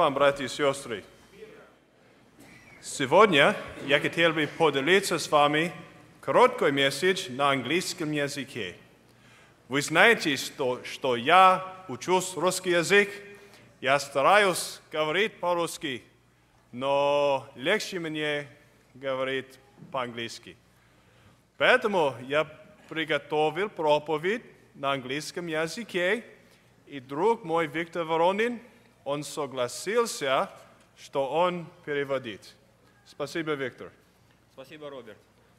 вам, братья и сестры. Сегодня я хотел бы поделиться с вами короткий месседж на английском языке. Вы знаете, что я учусь русский язык, я стараюсь говорить по-русски, но легче мне говорить по-английски. Поэтому я приготовил проповедь на английском языке, и друг мой Виктор Воронин, он согласился, что он переводит. Спасибо, Виктор. Спасибо, Роберт.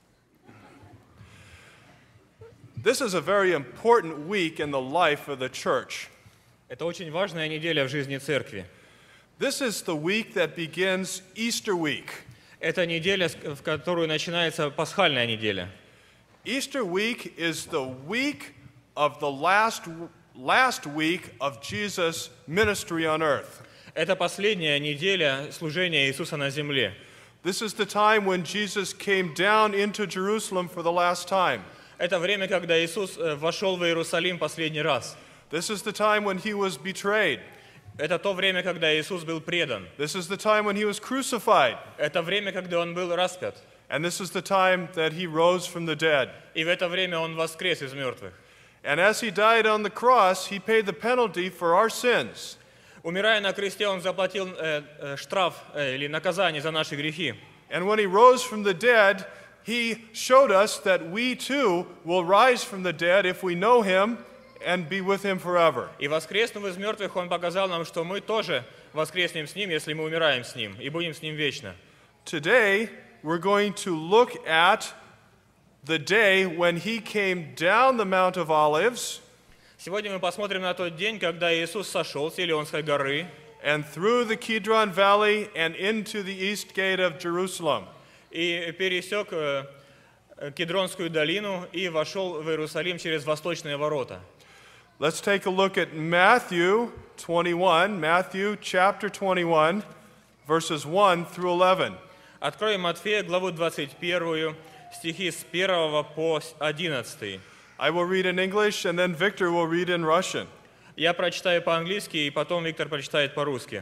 This is a very important week in the life of the church. Это очень важная неделя в жизни церкви. This is the week that begins Easter week. Это неделя, в которую начинается пасхальная неделя. Easter week is the week of the last week of Jesus' ministry on earth. Это последняя неделя служения Иисуса на земле. This is the time when Jesus came down into Jerusalem for the last time. Это время, когда Иисус вошел в Иерусалим последний раз. This is the time when he was betrayed. Это то время, когда Иисус был предан. This is the time when he was crucified. Это время, когда Он был распят. And this is the time that he rose from the dead. И в это время Он воскрес из мертвых. And as he died on the cross, he paid the penalty for our sins. Умирая на кресте, Он заплатил штраф или наказание за наши грехи. And when he rose from the dead, he showed us that we too will rise from the dead if we know him and be with him forever. И воскреснув из мертвых, Он показал нам, что мы тоже воскреснем с Ним, если мы умираем с Ним, и будем с Ним вечно. Today, we're going to look at the day when he came down the Mount of Olives Сегодня мы посмотрим на тот день, когда Иисус сошел с Илионской горы and through the Kidron Valley and into the east gate of Jerusalem. и пересек Кедронскую долину и вошел в Иерусалим через восточные ворота. Let's take a look at Matthew 21, Matthew chapter 21, verses 1 through 11. Откроем Матфея, главу 21, стихи с 1 по 11. I will read in English and then Victor will read in Russian. Я прочитаю по-английски, и потом Виктор прочитает по-русски.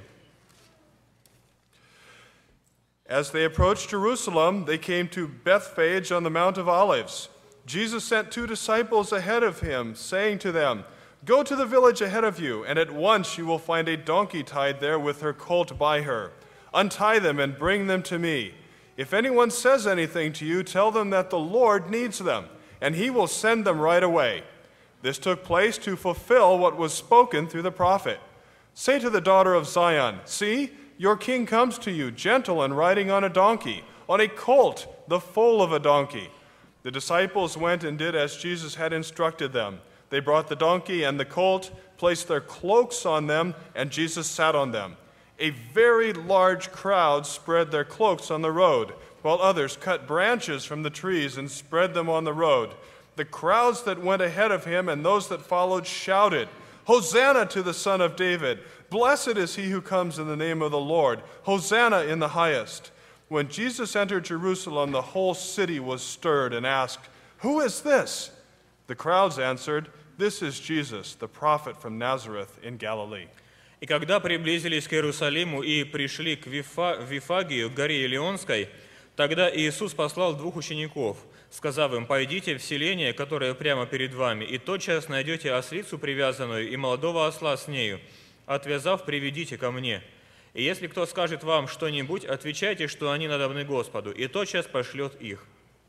As they approached Jerusalem, they came to Bethphage on the Mount of Olives. Jesus sent 2 disciples ahead of him, saying to them, "Go to the village ahead of you, and at once you will find a donkey tied there with her colt by her. Untie them and bring them to me. If anyone says anything to you, tell them that the Lord needs them, and he will send them right away." This took place to fulfill what was spoken through the prophet. "Say to the daughter of Zion, 'See, your king comes to you, gentle and riding on a donkey, on a colt, the foal of a donkey.'" The disciples went and did as Jesus had instructed them. They brought the donkey and the colt, placed their cloaks on them, and Jesus sat on them. A very large crowd spread their cloaks on the road, while others cut branches from the trees and spread them on the road. The crowds that went ahead of him and those that followed shouted, "Hosanna to the Son of David! Blessed is he who comes in the name of the Lord! Hosanna in the highest!" When Jesus entered Jerusalem, the whole city was stirred and asked, "Who is this?" The crowds answered, "This is Jesus, the prophet from Nazareth in Galilee." И когда приблизились к Иерусалиму и пришли к Вифагию, к горе Илионской, тогда Иисус послал 2 учеников, сказав им: «Пойдите в селение, которое прямо перед вами, и тотчас найдете ослицу привязанную и молодого осла с нею. Отвязав, приведите ко мне. И если кто скажет вам что-нибудь, отвечайте, что они надобны Господу, и тотчас пошлет их».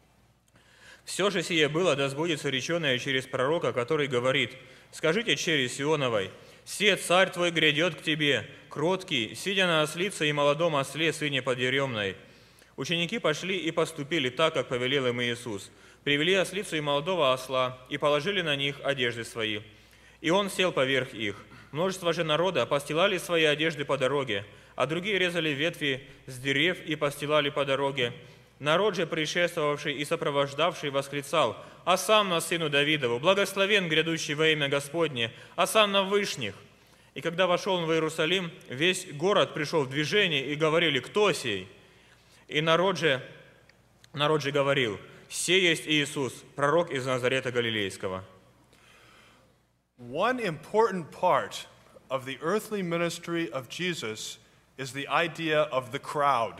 Все же сие было, да сбудется реченое через пророка, который говорит: «Скажите чере Сионовой: се царь твой грядет к тебе, кроткий, сидя на ослице и молодом осле, сыне подъеремной». Ученики пошли и поступили так, как повелел им Иисус. Привели ослицу и молодого осла, и положили на них одежды свои. И он сел поверх их. Множество же народа постилали свои одежды по дороге, а другие резали ветви с дерев и постилали по дороге. Народ же, предшествовавший и сопровождавший, восклицал: «Осанна сыну Давидову, благословен грядущий во имя Господне, осанна в вышних». И когда вошел он в Иерусалим, весь город пришел в движение, и говорили: «Кто сей?» И народ же говорил: «Сей есть Иисус, пророк из Назарета Галилейского». One important part of the earthly ministry of Jesus is the idea of the crowd.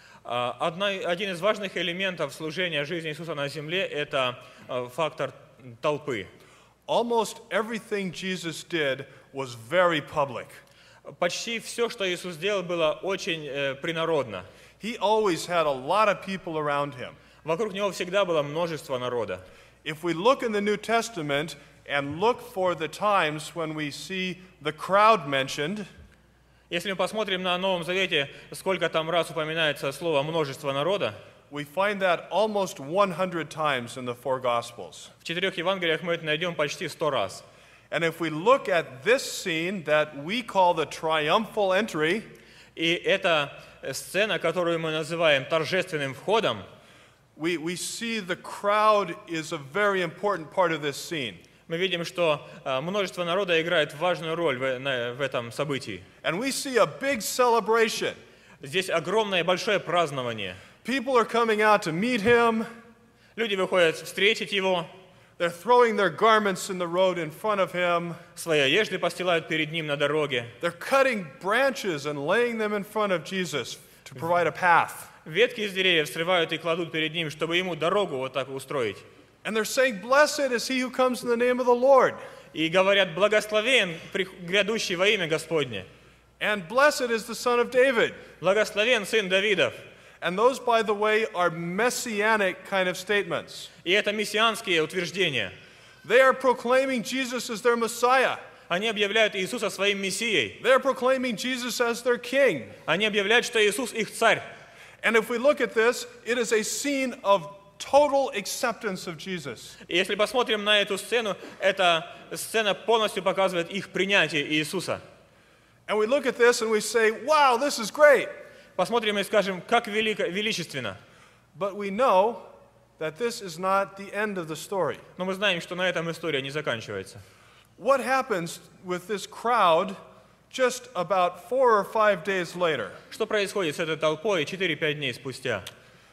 Один из важных элементов служения жизни Иисуса на земле – это фактор толпы. Almost everything Jesus did was very public. Почти все, что Иисус делал, было очень принародно. He always had a lot of people around him. Вокруг него всегда было множество народа. If we look in the New Testament and look for the times when we see the crowd mentioned, Если мы посмотрим на Новом Завете, сколько там раз упоминается слово «множество народа», we find that almost 100 times in the four Gospels. в 4 Евангелиях мы это найдем почти 100 раз. And if we look at this scene that we call the triumphal entry, И эта сцена, которую мы называем торжественным входом, we see the crowd is a very important part of this scene. мы видим, что множество народа играет важную роль в этом событии. And we see a big celebration. Здесь огромное большое празднование. People are coming out to meet him. Люди выходят встретить его, They're throwing their garments in the road in front of him. свои одежды постилают перед ним на дороге. They're cutting branches and laying them in front of Jesus to provide a path. Ветки из деревьев срывают и кладут перед ним, чтобы ему дорогу вот так устроить. And they're saying, "Blessed is he who comes in the name of the Lord." И говорят: благословен грядущий во имя Господне. And blessed is the son of David. Благословен сын Давидов. And those, by the way, are messianic kind of statements. И это мессианские утверждения. They are proclaiming Jesus as their Messiah. Они объявляют Иисуса своим Мессией. They're proclaiming Jesus as their king. Они объявляют, что Иисус их царь. And if we look at this, it is a scene of total acceptance of Jesus. И если посмотрим на эту сцену, эта сцена полностью показывает их принятие Иисуса. And we look at this and we say, "Wow, this is great." Посмотрим и скажем, как величественно. But we know that this is not the end of the story. Но мы знаем, что на этом история не заканчивается. What happens with this crowd just about 4 or 5 days later? Что происходит с этой толпой 4-5 дней спустя?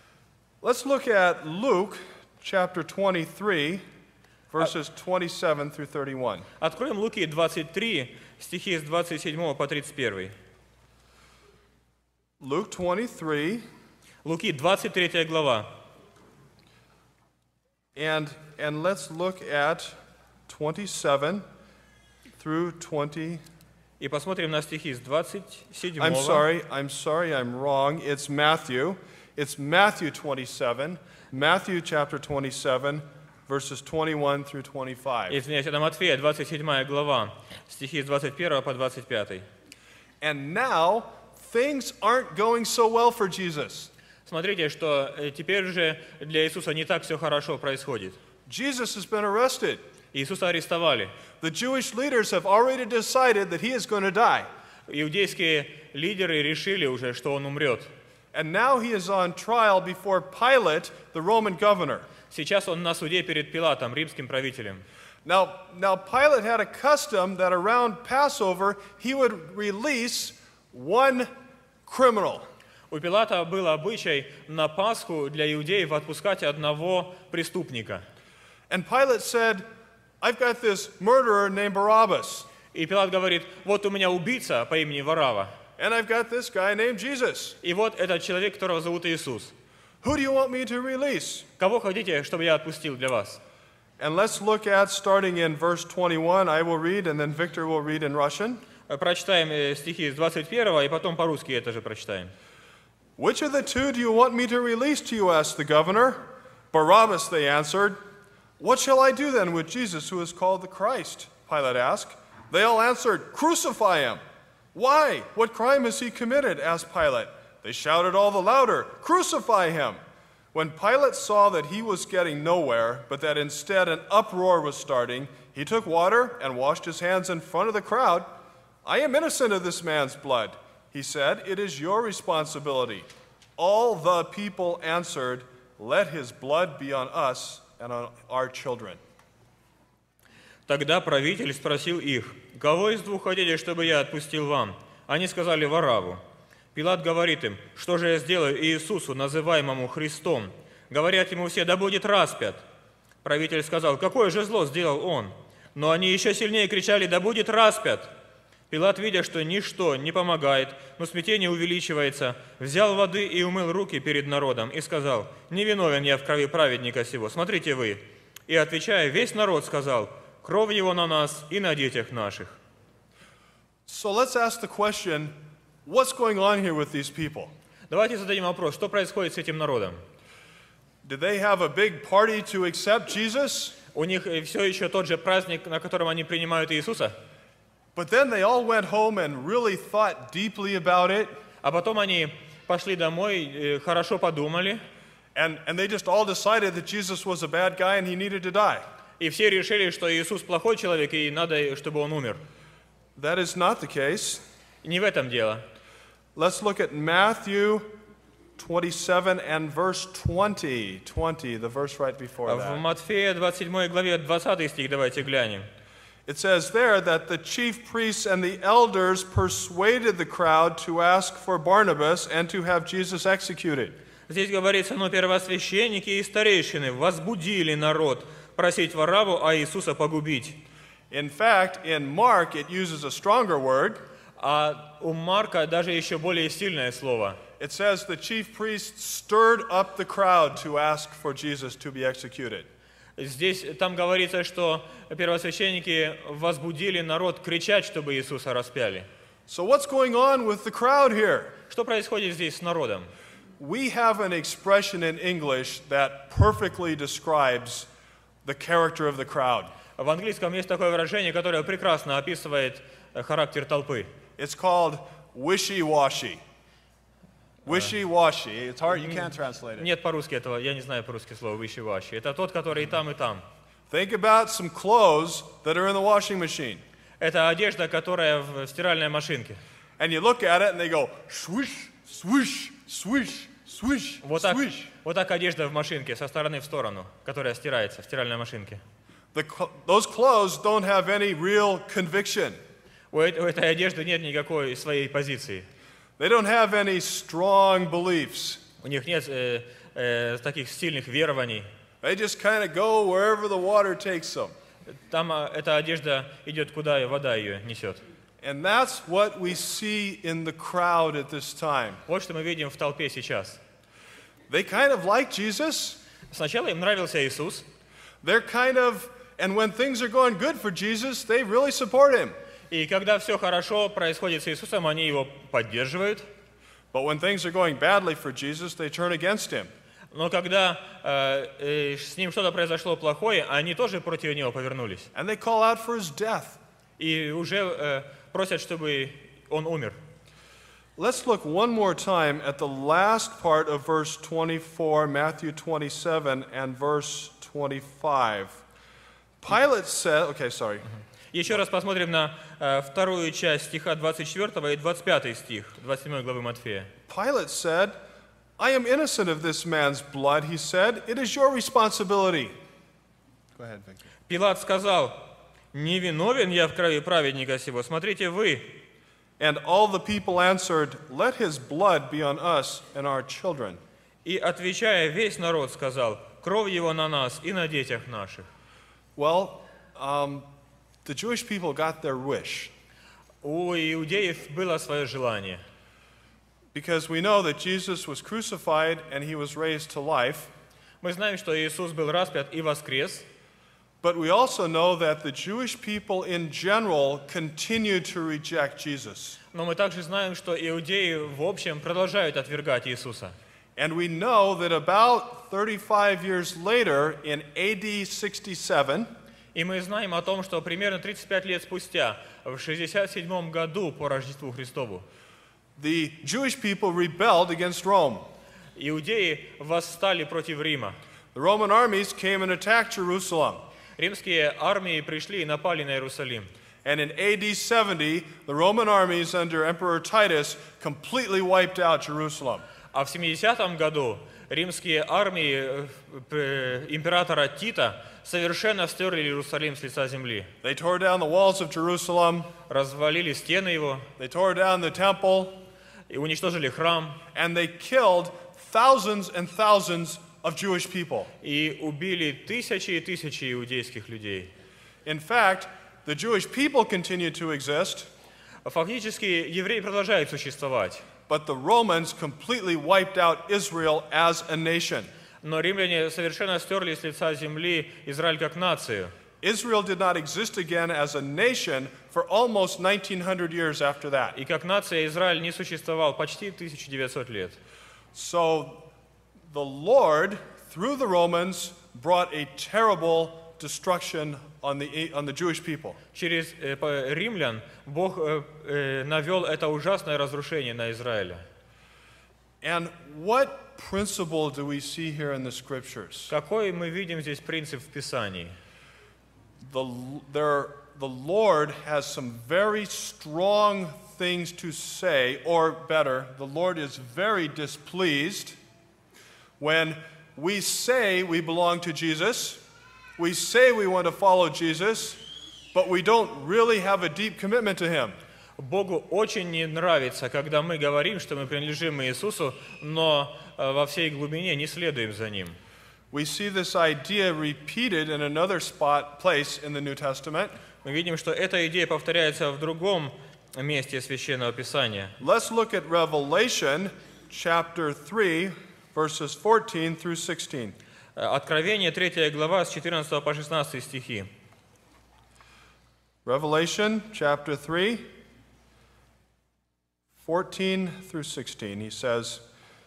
Let's look at Luke chapter 23, verses 27 through 31. Откроем Луки 23, стихи с 27 по 31. Luke 23, Луки 23 глава. and let's look at 27 through 20. И посмотрим на стихи с 27. I'm sorry, I'm wrong. It's Matthew. It's Matthew 27, Matthew chapter 27, verses 21 through 25. Извиняюсь, это Матфея, 27 глава, стихи с 21 по 25. And now, things aren't going so well for Jesus. Смотрите, что теперь уже для Иисуса не так все хорошо происходит. Jesus has been arrested. Иисуса арестовали. The Jewish leaders have already decided that he is going to die. Иудейские лидеры решили уже, что он умрет. And now he is on trial before Pilate, the Roman governor. Сейчас он на суде перед Пилатом, римским правителем. Now Pilate had a custom that around Passover he would release one criminal. У Пилата был обычай на Пасху для иудеев отпускать одного преступника. And Pilate said, "I've got this murderer named Barabbas. И Пилат говорит: вот у меня убийца по имени Варава. And I've got this guy named Jesus. И вот этот человек, которого зовут Иисус. Who do you want me to release?" Кого хотите, чтобы я отпустил для вас? And let's look at, starting in verse 21, I will read, and then Victor will read in Russian. Прочитаем стихи с 21 и потом по-русски это же прочитаем. "Which of the two do you want me to release to you?" asked the governor. "Barabbas," they answered. "What shall I do then with Jesus, who is called the Christ?" Pilate asked. They all answered, "Crucify him." "Why? What crime has he committed?" asked Pilate. They shouted all the louder, "Crucify him!" When Pilate saw that he was getting nowhere, but that instead an uproar was starting, he took water and washed his hands in front of the crowd. "I am innocent of this man's blood," he said. "It is your responsibility." All the people answered, "Let his blood be on us and on our children." Тогда правитель спросил их: кого из двух хотите, чтобы я отпустил вам? Они сказали: Варавву. Пилат говорит им: что же я сделаю Иисусу, называемому Христом? Говорят ему все: да будет распят. Правитель сказал: какое же зло сделал он? Но они еще сильнее кричали: да будет распят. Пилат, видя, что ничто не помогает, но смятение увеличивается, взял воды и умыл руки перед народом и сказал: «Не виновен я в крови праведника сего, смотрите вы». И, отвечая, весь народ сказал: «Кровь его на нас и на детях наших». So let's ask the question, what's going on here with these people? Давайте зададим вопрос, что происходит с этим народом? Did they have a big party to accept Jesus? У них все еще тот же праздник, на котором они принимают Иисуса? But then they all went home and really thought deeply about it. А потом они пошли домой, хорошо подумали, And they just all decided that Jesus was a bad guy and he needed to die. и все решили, что Иисус плохой человек, и надо, чтобы он умер. That is not the case. Не в этом дело. Let's look at Matthew 27 and verse 20. 20, the verse right before В that. Матфея 27 главе 20 стих давайте глянем. It says there that the chief priests and the elders persuaded the crowd to ask for Barnabas and to have Jesus executed. Здесь говорится: «Но первосвященники и старейшины возбудили народ просить Варавву, а Иисуса погубить». In fact, in Mark, it uses a stronger word. А у Марка даже еще более сильное слово. It says the chief priests stirred up the crowd to ask for Jesus to be executed. Здесь, там говорится, что первосвященники возбудили народ кричать, чтобы Иисуса распяли. So what's going on with the crowd here? Что происходит здесь с народом? We have an expression in English that perfectly describes the character of the crowd. В английском есть такое выражение, которое прекрасно описывает характер толпы. It's called wishy-washy. Wishy-washy. It's hard, you can't translate it. Нет по-русски этого, я не знаю по-русски слова wishy-washy. Это тот, который и там, и там. Think about some clothes that are in the washing machine. Это одежда, которая в стиральной машинке. And you look at it and they go swish, swish, swish, swish, swish. Вот так одежда в машинке, со стороны в сторону, которая стирается в стиральной машинке. Those clothes don't have any real conviction. У этой одежды нет никакой своей позиции. They don't have any strong beliefs. У них нет таких сильных верований. They just kind of go wherever the water takes them. Там эта одежда идет, куда вода ее несет. And that's what we see in the crowd at this time. Вот что мы видим в толпе сейчас. They kind of like Jesus. Сначала им нравился Иисус. They're kind of, and when things are going good for Jesus, they really support him. И когда все хорошо происходит с Иисусом, они его поддерживают. But when things are going badly for Jesus, they turn against him. Но когда с ним что-то произошло плохое, они тоже против него повернулись. And they call out for his death. И уже просят, чтобы он умер. Let's look one more time at the last part of verse 24, Matthew 27 and verse 25. Pilate said, okay, sorry. Еще раз посмотрим на вторую часть стиха 24 и 25 стих 27 главы Матфея. Pilate said, I am innocent of this man's blood, he said. It is your responsibility. Go ahead, Victor. Пилат сказал: «Не виновен я в крови праведника сего, смотрите вы». And all the people answered, Let his blood be on us and our children. И, отвечая, весь народ сказал: «Кровь его на нас и на детях наших». Well, the Jewish people got their wish. У иудеев было свое желание. Because we know that Jesus was crucified and he was raised to life. Мы знаем, что Иисус был распят и воскрес. But we also know that the Jewish people in general continued to reject Jesus. Но мы также знаем, что иудеи в общем продолжают отвергать Иисуса. And we know that about 35 years later, in AD 67, И мы знаем о том, что примерно 35 лет спустя, в 67 году по Рождеству Христову, the Jewish people rebelled against Rome. иудеи восстали против Рима. The Roman armies came and attacked Jerusalem. Римские армии пришли и напали на Иерусалим. And in AD 70, the Roman armies under Emperor Titus completely wiped out Jerusalem. А в 70 году римские армии императора Тита совершенно стерли Иерусалим с лица земли. They tore down the walls of Jerusalem. Развалили стены его, They tore down the temple. и уничтожили храм, And they killed thousands and thousands of Jewish people. и убили тысячи и тысячи иудейских людей. In fact, the Jewish people continued to exist. Фактически евреи продолжают существовать. but the Romans completely wiped out Israel as a nation. Но римляне совершенно стерли с лица земли Израиль как нацию. Israel did not exist again as a nation for almost 1900 years after that. И как нация Израиль не существовал почти 1900 лет. So the Lord, through the Romans, brought a terrible destruction on the Jewish people. Через римлян Бог навел это ужасное разрушение на Израиля. And what principle do we see here in the scriptures? Какой мы видим здесь принцип в Писании? The Lord has some very strong things to say, or better, the Lord is very displeased when we say we belong to Jesus, we say we want to follow Jesus, but we don't really have a deep commitment to Him. Богу очень не нравится, когда мы говорим, что мы принадлежим Иисусу, но во всей глубине не следуем за Ним. We see this idea repeated in another place in the New Testament. Мы видим, что эта идея повторяется в другом месте Священного Писания. Let's look at Revelation chapter 3, verses 14 through 16. Откровение, 3 глава, с 14 по 16 стихи. Revelation chapter 3, 14 through 16. He says,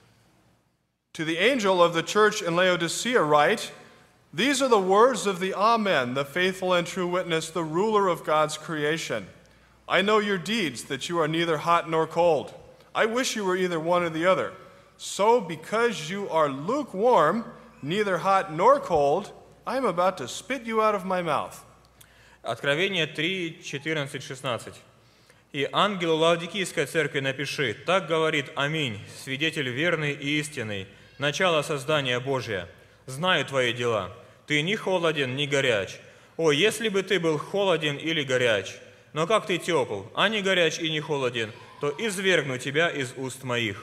"To the angel of the church in Laodicea write, these are the words of the Amen, the faithful and true witness, the ruler of God's creation. I know your deeds, that you are neither hot nor cold. I wish you were either one or the other. So because you are lukewarm, neither hot nor cold, I am about to spit you out of my mouth." Откровение 3, 14, 16. «И ангелу Лаодикийской церкви напиши, так говорит Аминь, свидетель верный и истинный, начало создания Божия. Знаю твои дела. Ты ни холоден, ни горяч. О, если бы ты был холоден или горяч, но как ты тепл, а не горяч и не холоден, то извергну тебя из уст моих».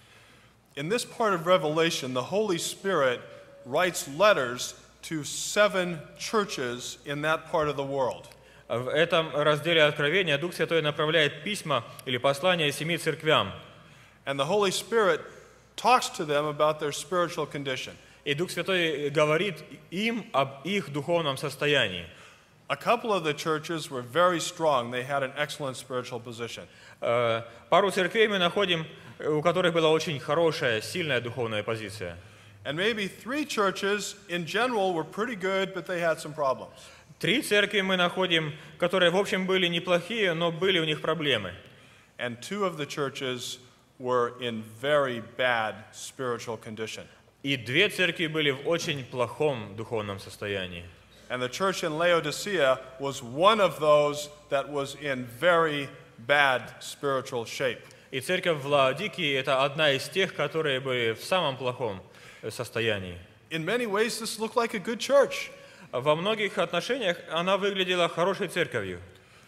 In this part of Revelation, the Holy Spirit writes letters to 7 churches in that part of the world. В этом разделе Откровения Дух Святой направляет письма или послания 7 церквям. And the Holy Spirit talks to them about their spiritual condition. И Дух Святой говорит им об их духовном состоянии. A couple of the churches were very strong. They had an excellent spiritual position. Пару церквей мы находим, у которых была очень хорошая, сильная духовная позиция. And maybe 3 churches in general were pretty good, but they had some problems. 3 церкви мы находим, которые, в общем, были неплохие, но были у них проблемы. And 2 of the churches were in very bad spiritual condition. И 2 церкви были в очень плохом духовном состоянии. And the church in Laodicea was one of those that was in very bad spiritual shape. И церковь в Лаодикии – это одна из тех, которые были в самом плохом состоянии. In many ways, this looked like a good church. Во многих отношениях она выглядела хорошей церковью.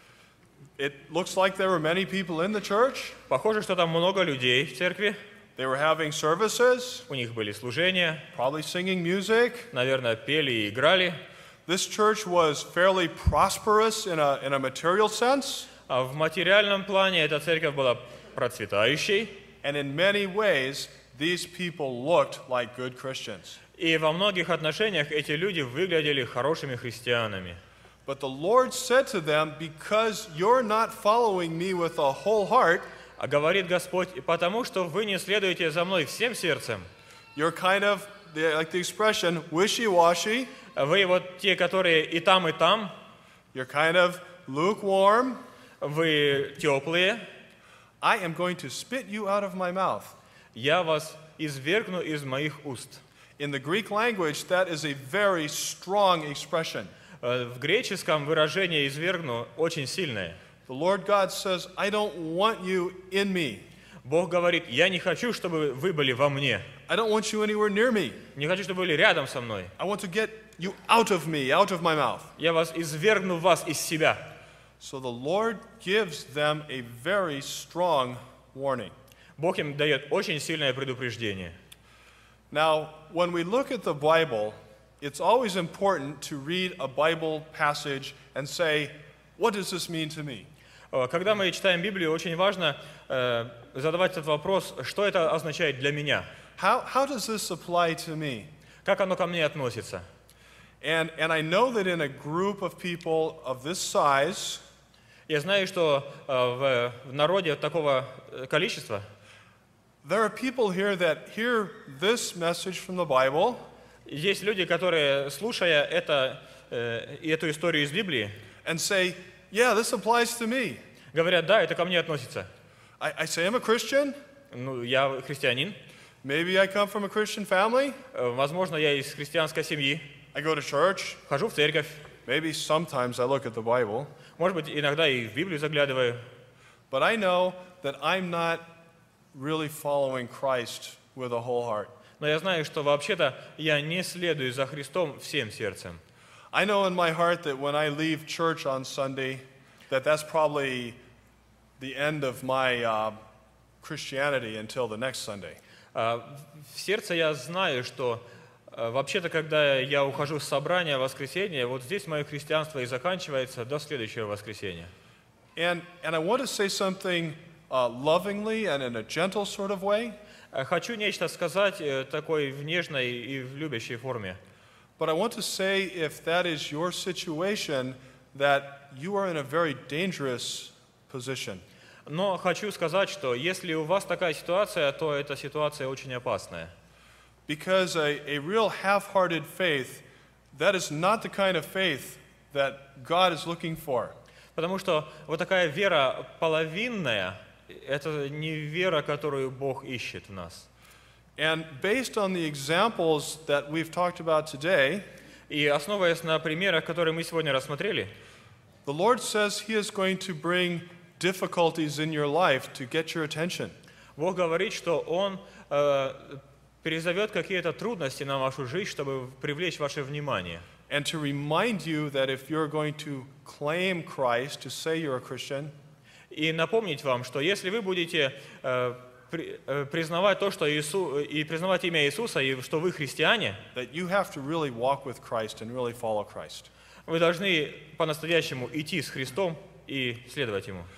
It looks like there were many people in the church. Похоже, что там много людей в церкви. They were having services, У них были служения, probably singing music. наверное, пели и играли. This church was fairly prosperous in a material sense. А в материальном плане эта церковь была процветающей. And in many ways, these people looked like good Christians. И во многих отношениях эти люди выглядели хорошими христианами. But the Lord said to them, because you're not following me with a whole heart, А говорит Господь, потому что вы не следуете за мной всем сердцем. you're kind of, like the expression, wishy-washy. Вы вот те, которые и там, You're kind of lukewarm. вы теплые. I am going to spit you out of my mouth. Я вас извергну из моих уст. In the Greek language, that is a very strong expression. В греческом выражение «извергну» очень сильное. The Lord God says, I don't want you in me. Бог говорит, я не хочу, чтобы вы были во мне. I don't want you anywhere near me. Не хочу, чтобы вы были рядом со мной. I want to get you out of me, out of my mouth. Я вас извергну вас из себя. So the Lord gives them a very strong warning. Бог им дает очень сильное предупреждение. Now, when we look at the Bible, it's always important to read a Bible passage and say, what does this mean to me? Когда мы читаем Библию, очень важно задавать этот вопрос, что это означает для меня, How does this apply to me? как оно ко мне относится. And I know that in a group of people of this size, Я знаю, что в народе такого количества there are people here that hear this message from the Bible, есть люди, которые, слушая эту историю из Библии, and say, yeah, this applies to me. говорят, да, это ко мне относится. I say I'm a Christian. Ну, я христианин, Maybe I come from a Christian family. возможно, я из христианской семьи, I go to church. хожу в церковь, Maybe sometimes I look at the Bible. может быть, иногда и в Библию заглядываю, But I know that I'm not really following Christ with a whole heart. но я знаю, что вообще-то я не следую за Христом всем сердцем. I know in my heart that when I leave church on Sunday, that's probably the end of my Christianity until the next Sunday. В сердце я знаю, что вообще-то, когда я ухожу с собрания в воскресенье, вот здесь мое христианство и заканчивается до следующего воскресенья. And I want to say something lovingly and in a gentle sort of way, Хочу нечто сказать такой в нежной и в любящей форме. but I want to say if that is your situation, that you are in a very dangerous position. Но хочу сказать, что если у вас такая ситуация, то эта ситуация очень опасная. Because a real half-hearted faith, that is not the kind of faith that God is looking for. Потому что вот такая вера половинная, это не вера, которую Бог ищет в нас. And based on the examples that we've talked about today, И основываясь на примерах, которые мы сегодня рассмотрели, the Lord says He is going to bring difficulties in your life to get your attention. Бог говорит, что Он перезовет какие-то трудности на вашу жизнь, чтобы привлечь ваше внимание. And to remind you that if you're going to claim Christ, to say you're a Christian, И напомнить вам, что если вы будете признавать то, что и признавать имя Иисуса, и что вы христиане, that you have to really walk with Christ and really follow Christ. вы должны по-настоящему идти с Христом и следовать Ему.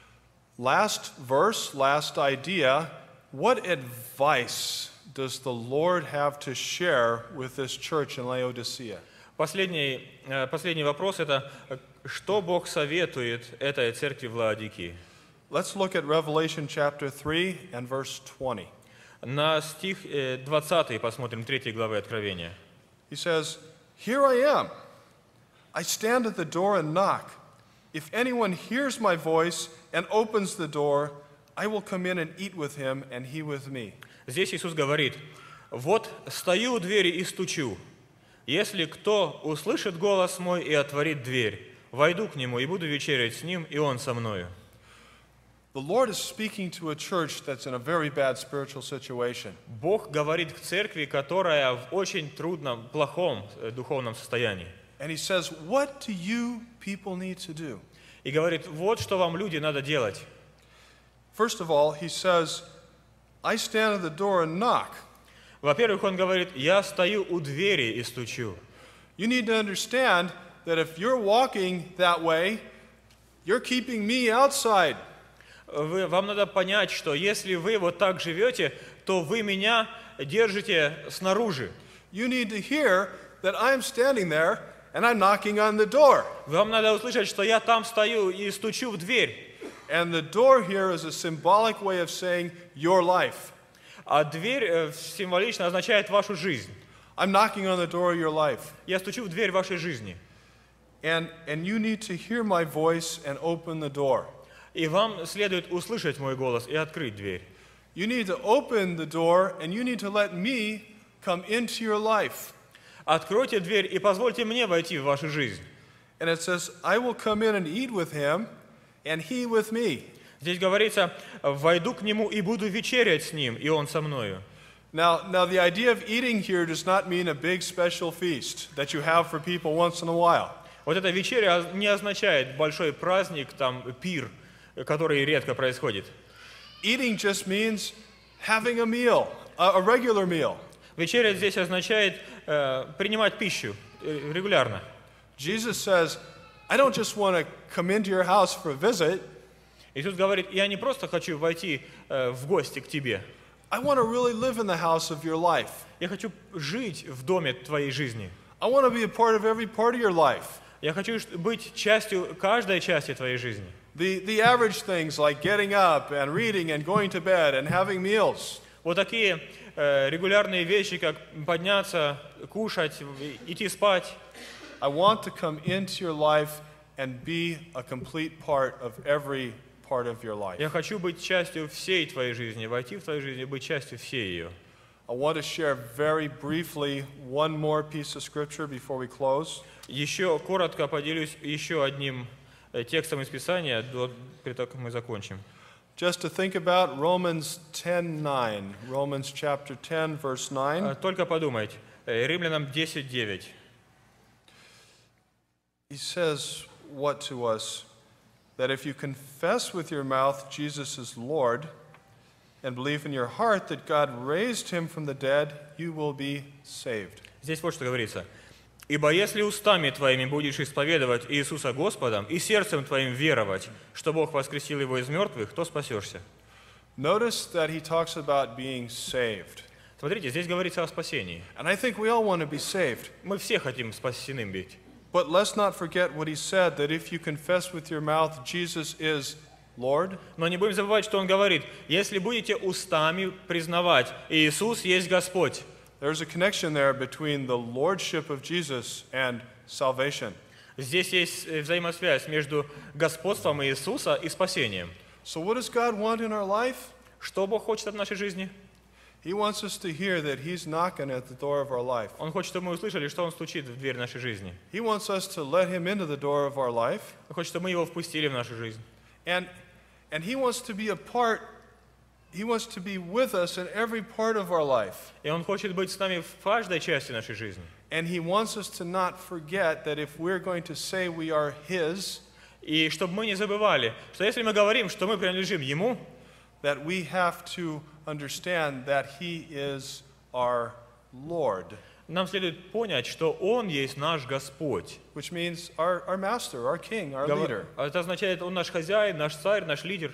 Last verse, last idea, what advice does the Lord have to share with this church in Laodicea? Последний вопрос – это что Бог советует этой церкви в Лаодикии? Let's look at Revelation chapter 3 and verse 20. На стих 20 посмотрим, 3 главы Откровения. He says, "Here I am. I stand at the door and knock. If anyone hears my voice and opens the door, I will come in and eat with him and he with me." Здесь Иисус говорит: «Вот стою у двери и стучу. Если кто услышит голос мой и отворит дверь, войду к нему и буду вечерять с ним, и он со мною». The Lord is speaking to a church that's in a very bad spiritual situation. Бог говорит к церкви, которая в очень трудном, плохом духовном состоянии. And he says, "What do you people need to do?" И говорит: вот что вам, люди, надо делать. First of all, he says, "I stand at the door and knock." Во-первых, он говорит: я стою у двери и стучу. You need to understand that if you're walking that way, you're keeping me outside. Вам надо понять, что если вы вот так живете, то вы меня держите снаружи. You need to hear that I'm standing there and I'm knocking on the door. Вам надо услышать, что я там стою и стучу в дверь. And the door here is a symbolic way of saying your life. А дверь символично означает вашу жизнь. I'm knocking on the door of your life. Я стучу в дверь вашей жизни. And you need to hear my voice and open the door. И вам следует услышать мой голос и открыть дверь. You need to open the door and you need to let me come into your life. Откройте дверь и позвольте мне войти в вашу жизнь. And it says, "I will come in and eat with him and he with me." Здесь говорится: войду к нему и буду вечерять с ним, и он со мною. Now the idea of eating here does not mean a big special feast that you have for people once in a while. Вот эта вечеря не означает большой праздник, там, пир, который редко происходит. Eating just means having a meal, a regular meal. Вечеря здесь означает принимать пищу регулярно. Jesus says, "I don't just want to come into your house for a visit." Иисус говорит, я не просто хочу войти в гости к тебе. I want to really live in the house of your life. Я хочу жить в доме твоей жизни. I want to be a part of every part of your life. Я хочу быть частью каждой части твоей жизни. The average things like getting up and reading and going to bed and having meals. Вот такие регулярные вещи, как подняться, кушать, идти спать. I want to come into your life and be a complete part of every part of your life. Я хочу быть частью всей твоей жизни, войти в твою жизнь и быть частью всей ее. I want to share very briefly one more piece of scripture before we close. Еще коротко поделюсь еще одним текстом из Писания, перед тем, как мы закончим. Just to think about Romans 10:9. Romans chapter 10 verse 9. Только подумайте. Римлянам 10:9. He says what to us? That if you confess with your mouth Jesus is Lord and believe in your heart that God raised him from the dead, you will be saved. Здесь вот что говорится. «Ибо если устами твоими будешь исповедовать Иисуса Господом и сердцем твоим веровать, что Бог воскресил его из мертвых, то спасешься». Notice that he talks about being saved. Смотрите, здесь говорится о спасении. And I think we all want to be saved. Мы все хотим спасенным быть. But let's not forget what he said, that if you confess with your mouth Jesus is Lord, Но не будем забывать, что Он говорит, если будете устами признавать, Иисус есть Господь. there's a connection there between the lordship of Jesus and salvation. Здесь есть взаимосвязь между господством Иисуса и спасением. So what does God want in our life? Что Бог хочет от нашей жизни? He wants us to hear that he's knocking at the door of our life. Он хочет, чтобы мы услышали, что Он стучит в дверь нашей жизни. He wants us to let him into the door of our life. Он хочет, чтобы мы Его впустили в нашу жизнь. And he wants to be a part, he wants to be with us in every part of our life. И Он хочет быть с нами в каждой части нашей жизни. And he wants us to not forget that if we're going to say we are his, И чтобы мы не забывали, что если мы говорим, что мы принадлежим Ему, that we have to understand that he is our Lord, нам следует понять, что Он есть наш Господь. which means our master, our king, our leader. Это означает, Он наш хозяин, наш царь, наш лидер.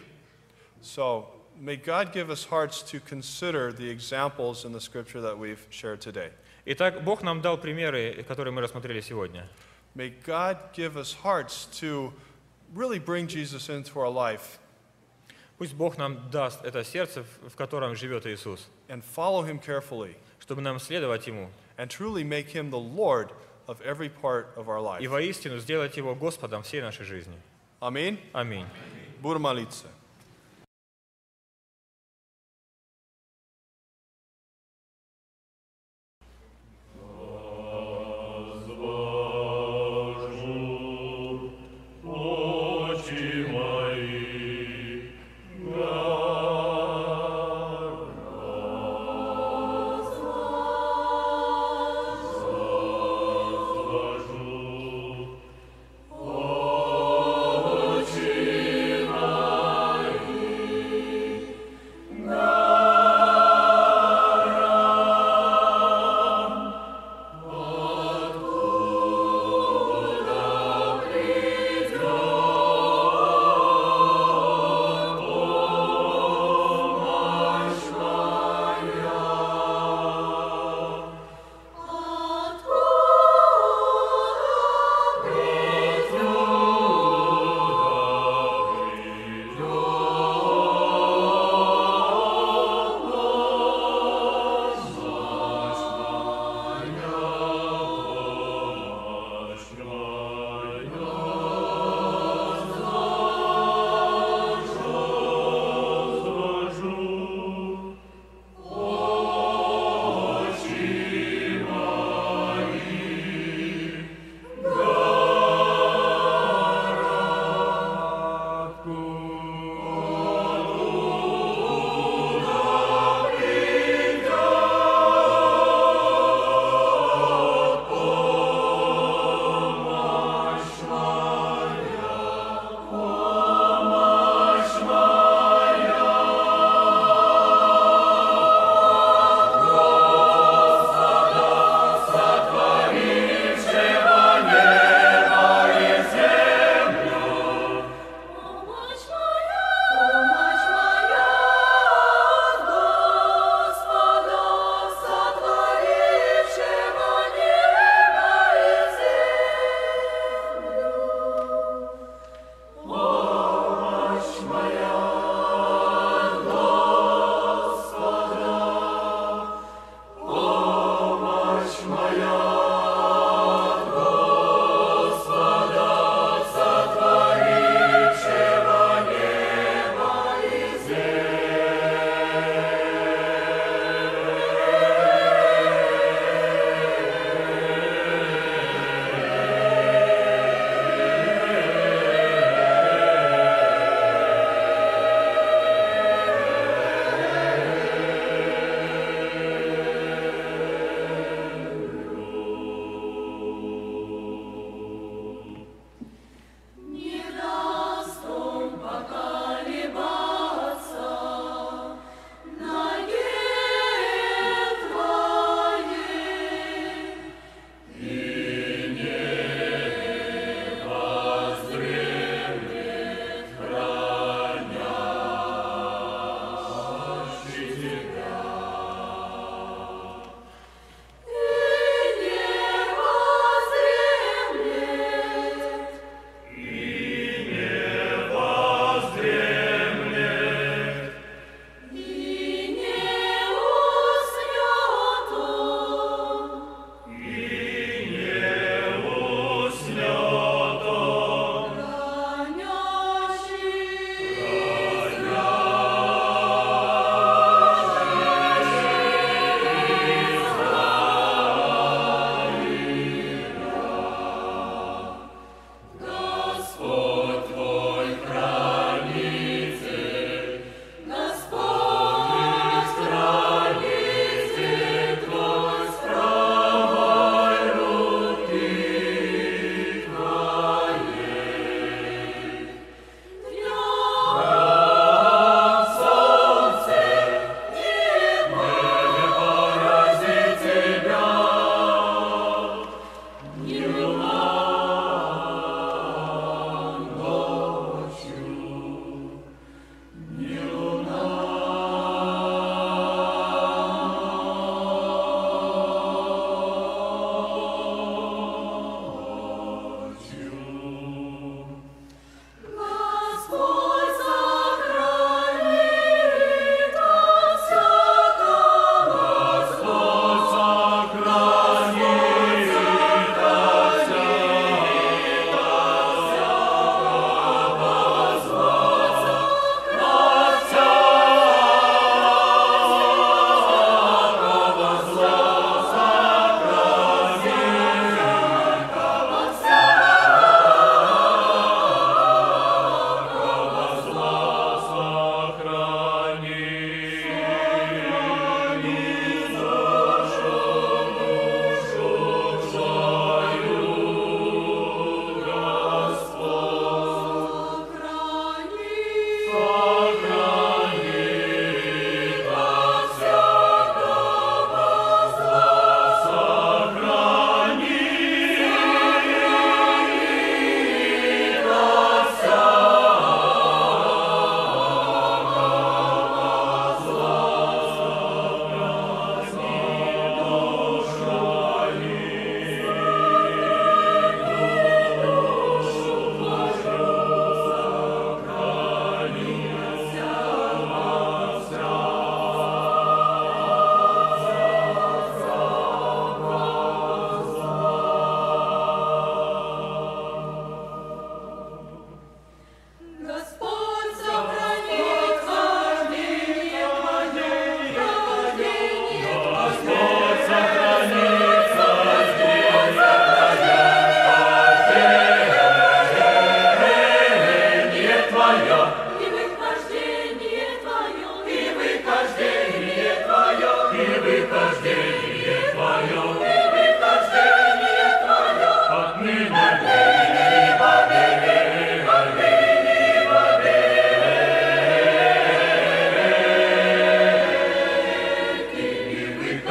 So may God give us hearts to consider the examples in the scripture that we've shared today. Итак, Бог нам дал примеры, которые мы рассмотрели сегодня. May God give us hearts to really bring Jesus into our life Пусть Бог нам даст это сердце, в котором живет Иисус, and follow him carefully чтобы нам следовать Ему and truly make him the Lord of every part of our life. и воистину сделать Его Господом всей нашей жизни. Аминь. Аминь. Будем молиться.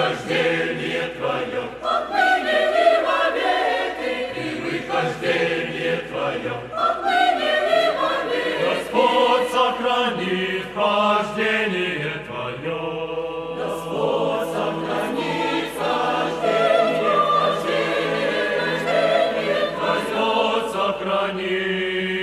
выхождение Твое, отныне и вовеки, и выхождение Твое, отныне и вовеки. Господь сохранит хождение Твое, Господь сохранит хождение, хождение Твое, Господь сохранит.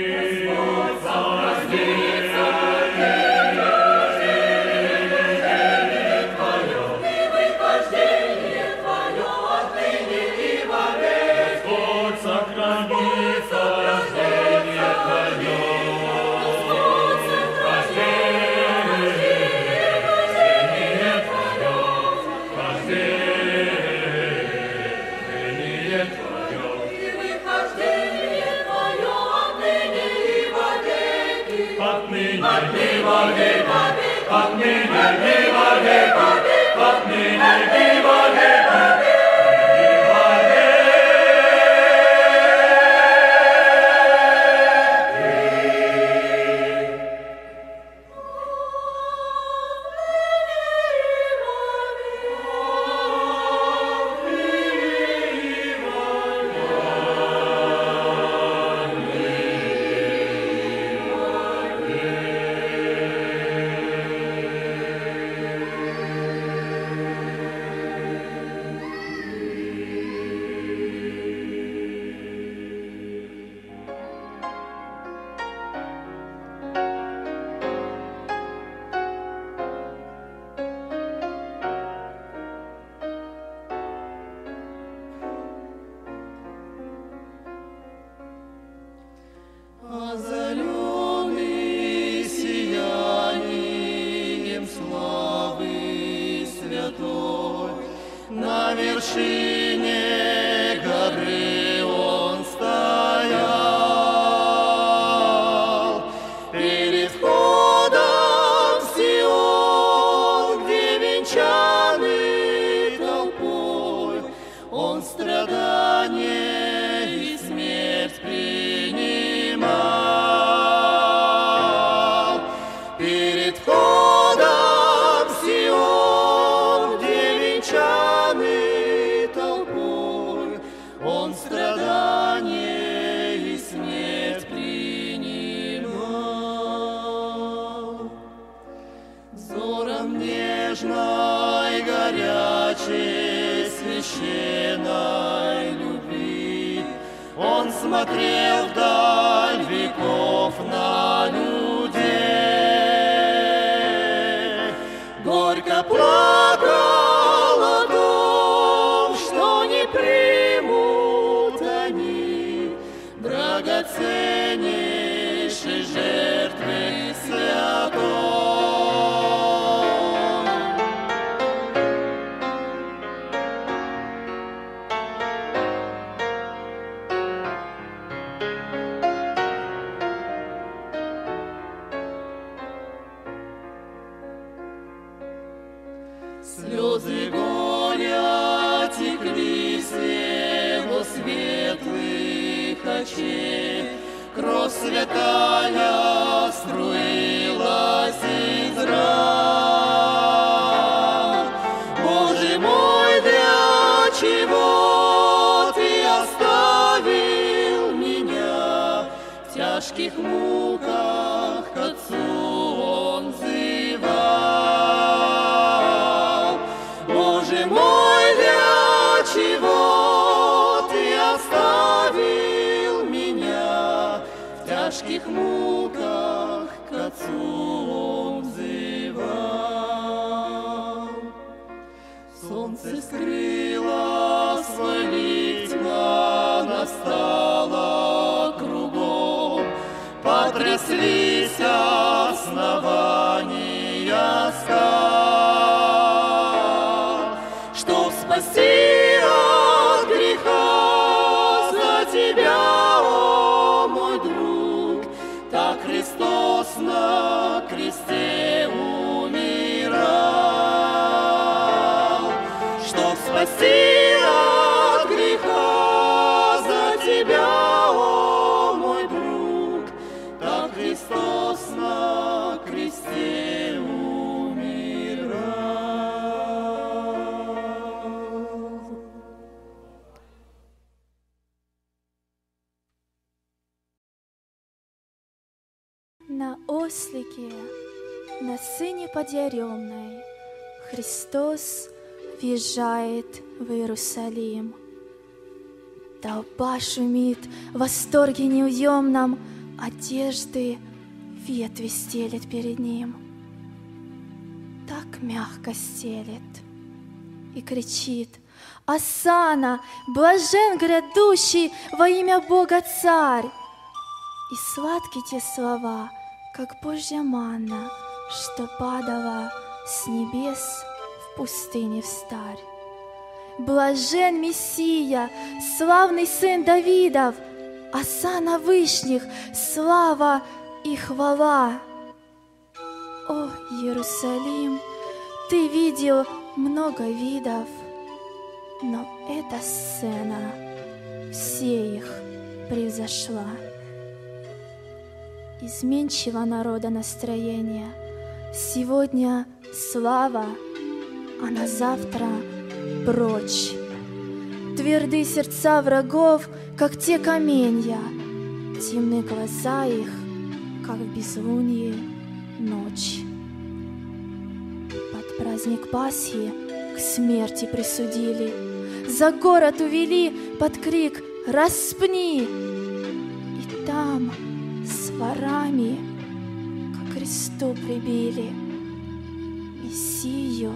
На вершине горы он стоял, перед входом в Сион, где венчанный толпой он страдания и смерть принимал. Перед входом в Сион, где венчанный толпой он страдания и смерть принимал. Взором нежной, горячей, священной любви он смотрел вдаль веков на людей. Горько плакал о том, что не примут они драгоценнейшей жертвы святой. Слезы горя текли с его светлых очей, кровь святая струилась из ран. Боже мой, для чего ты оставил меня? В тяжких муках к Отцу он взывал. Боже мой, для чего ты оставил меня? В тяжких муках к Отцу он взывал. Солнце скрыло свой лик, тьма настала кругом, потряслись основания скал. Чтоб спасти от греха за тебя, о мой друг, так Христос на кресте умирал. Чтоб спасти от греха за тебя, о мой друг, так Христос на кресте умирал. ослике, на сыне подъяремной, Христос въезжает в Иерусалим. Толпа шумит в восторге неуемном, одежды ветви стелет перед ним. Так мягко стелет и кричит: «Осанна, блажен грядущий во имя Бога Царь!» И сладки те слова, как Божья манна, что падала с небес в пустыне встарь. Блажен Мессия, славный сын Давидов, осанна вышних, слава и хвала. О, Иерусалим, ты видел много видов, но эта сцена все их превзошла. Изменчиво народа настроение, сегодня слава, а на завтра прочь. Тверды сердца врагов, как те каменья, темны глаза их, как в безлунье ночь. Под праздник Пасхи к смерти присудили, за город увели под крик «Распни!» И там с ворами к кресту прибили Мессию,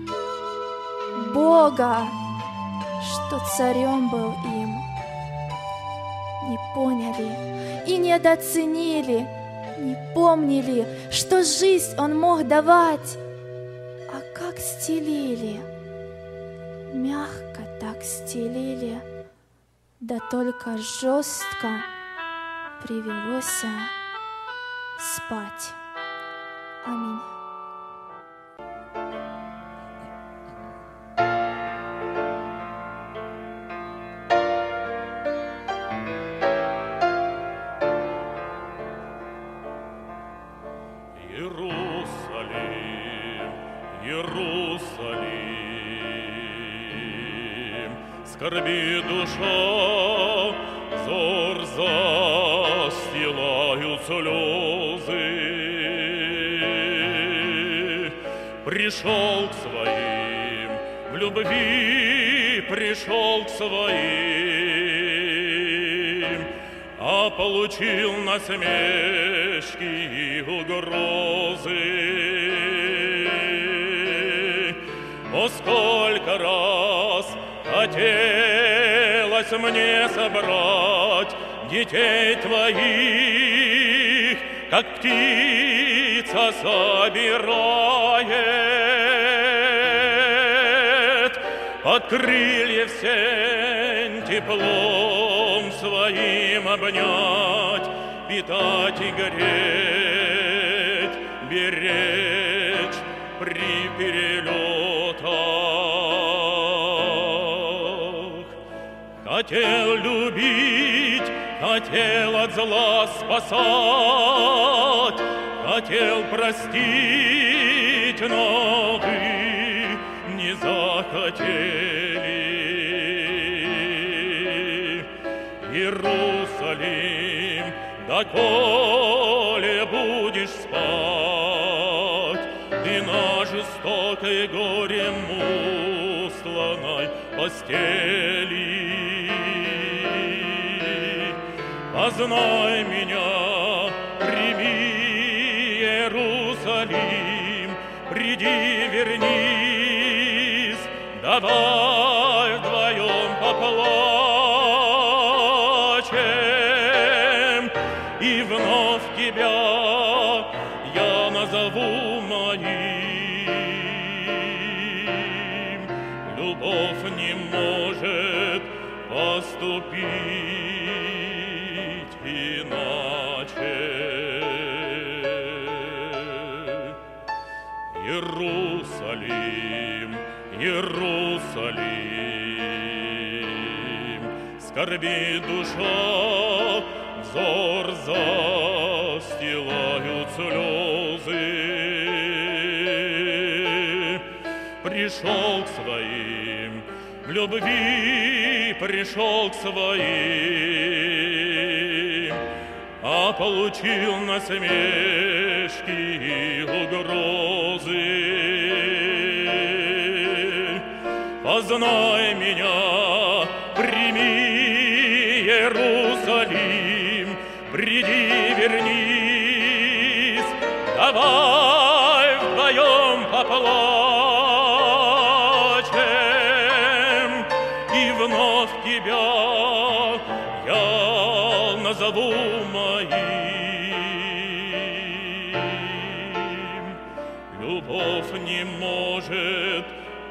Бога, что царем был им. Не поняли и недооценили, не помнили, что жизнь он мог давать, а как стелили, мягко так стелили, да только жестко привелось спать. Аминь. Скорби душа, взор застилают слезы. Пришел к своим, в любви пришел к своим, а получил насмешки и угрозы. О, сколько раз хотелось мне собрать детей твоих, как птица собирает под крыльев сень, теплом своим обнять, питать и греть, беречь при перелетах. Хотел любить, хотел от зла спасать, хотел простить, но вы не захотели. Иерусалим, доколе будешь спать ты на жестокой горем устланной постели? Познай меня, прими, Иерусалим, приди, вернись, давай вдвоем поплачем, и вновь тебя я назову моим. Любовь не может поступить иначе. Иерусалим, Иерусалим, скорби душа, взор застилают слезы. Пришел к своим, в любви пришел к своим, а получил насмешки утечки и угрозы. Познай меня, прими, Иерусалим, приди, вернись, давай вдвоем поплачем, и вновь тебя я назову моим. Любовь не может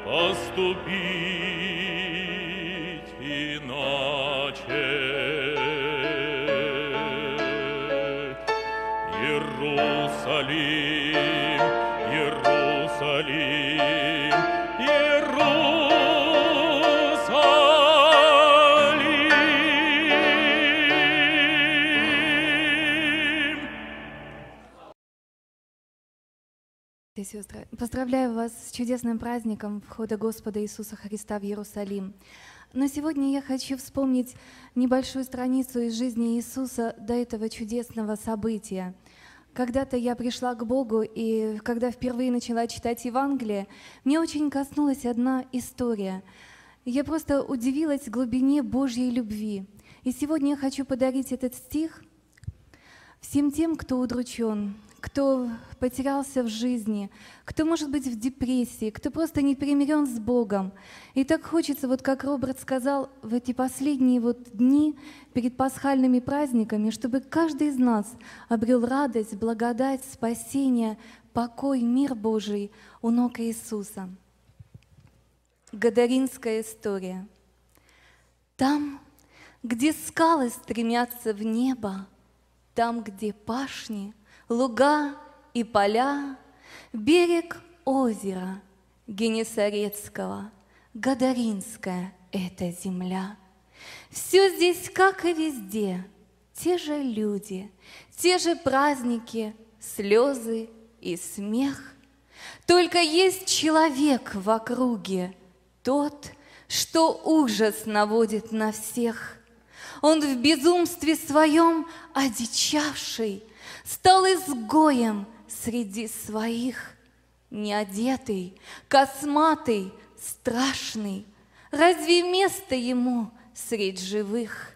поступить иначе. Иерусалим, Иерусалим, Иерусалим. Сестры, поздравляю вас с чудесным праздником входа Господа Иисуса Христа в Иерусалим. Но сегодня я хочу вспомнить небольшую страницу из жизни Иисуса до этого чудесного события. Когда-то я пришла к Богу, и когда впервые начала читать Евангелие, мне очень коснулась одна история. Я просто удивилась глубине Божьей любви. И сегодня я хочу подарить этот стих всем тем, кто удручен, кто потерялся в жизни, кто, может быть, в депрессии, кто просто не примирен с Богом. И так хочется, вот как Роберт сказал, в эти последние дни перед пасхальными праздниками, чтобы каждый из нас обрел радость, благодать, спасение, покой, мир Божий у ног Иисуса. Гадаринская история. Там, где скалы стремятся в небо, там, где пашни, луга и поля, берег озера Генесарецкого, Гадаринская эта земля. Все здесь, как и везде, те же люди, те же праздники, слезы и смех. Только есть человек в округе, тот, что ужас наводит на всех. Он в безумстве своем одичавший, стал изгоем среди своих, неодетый, косматый, страшный. Разве место ему средь живых?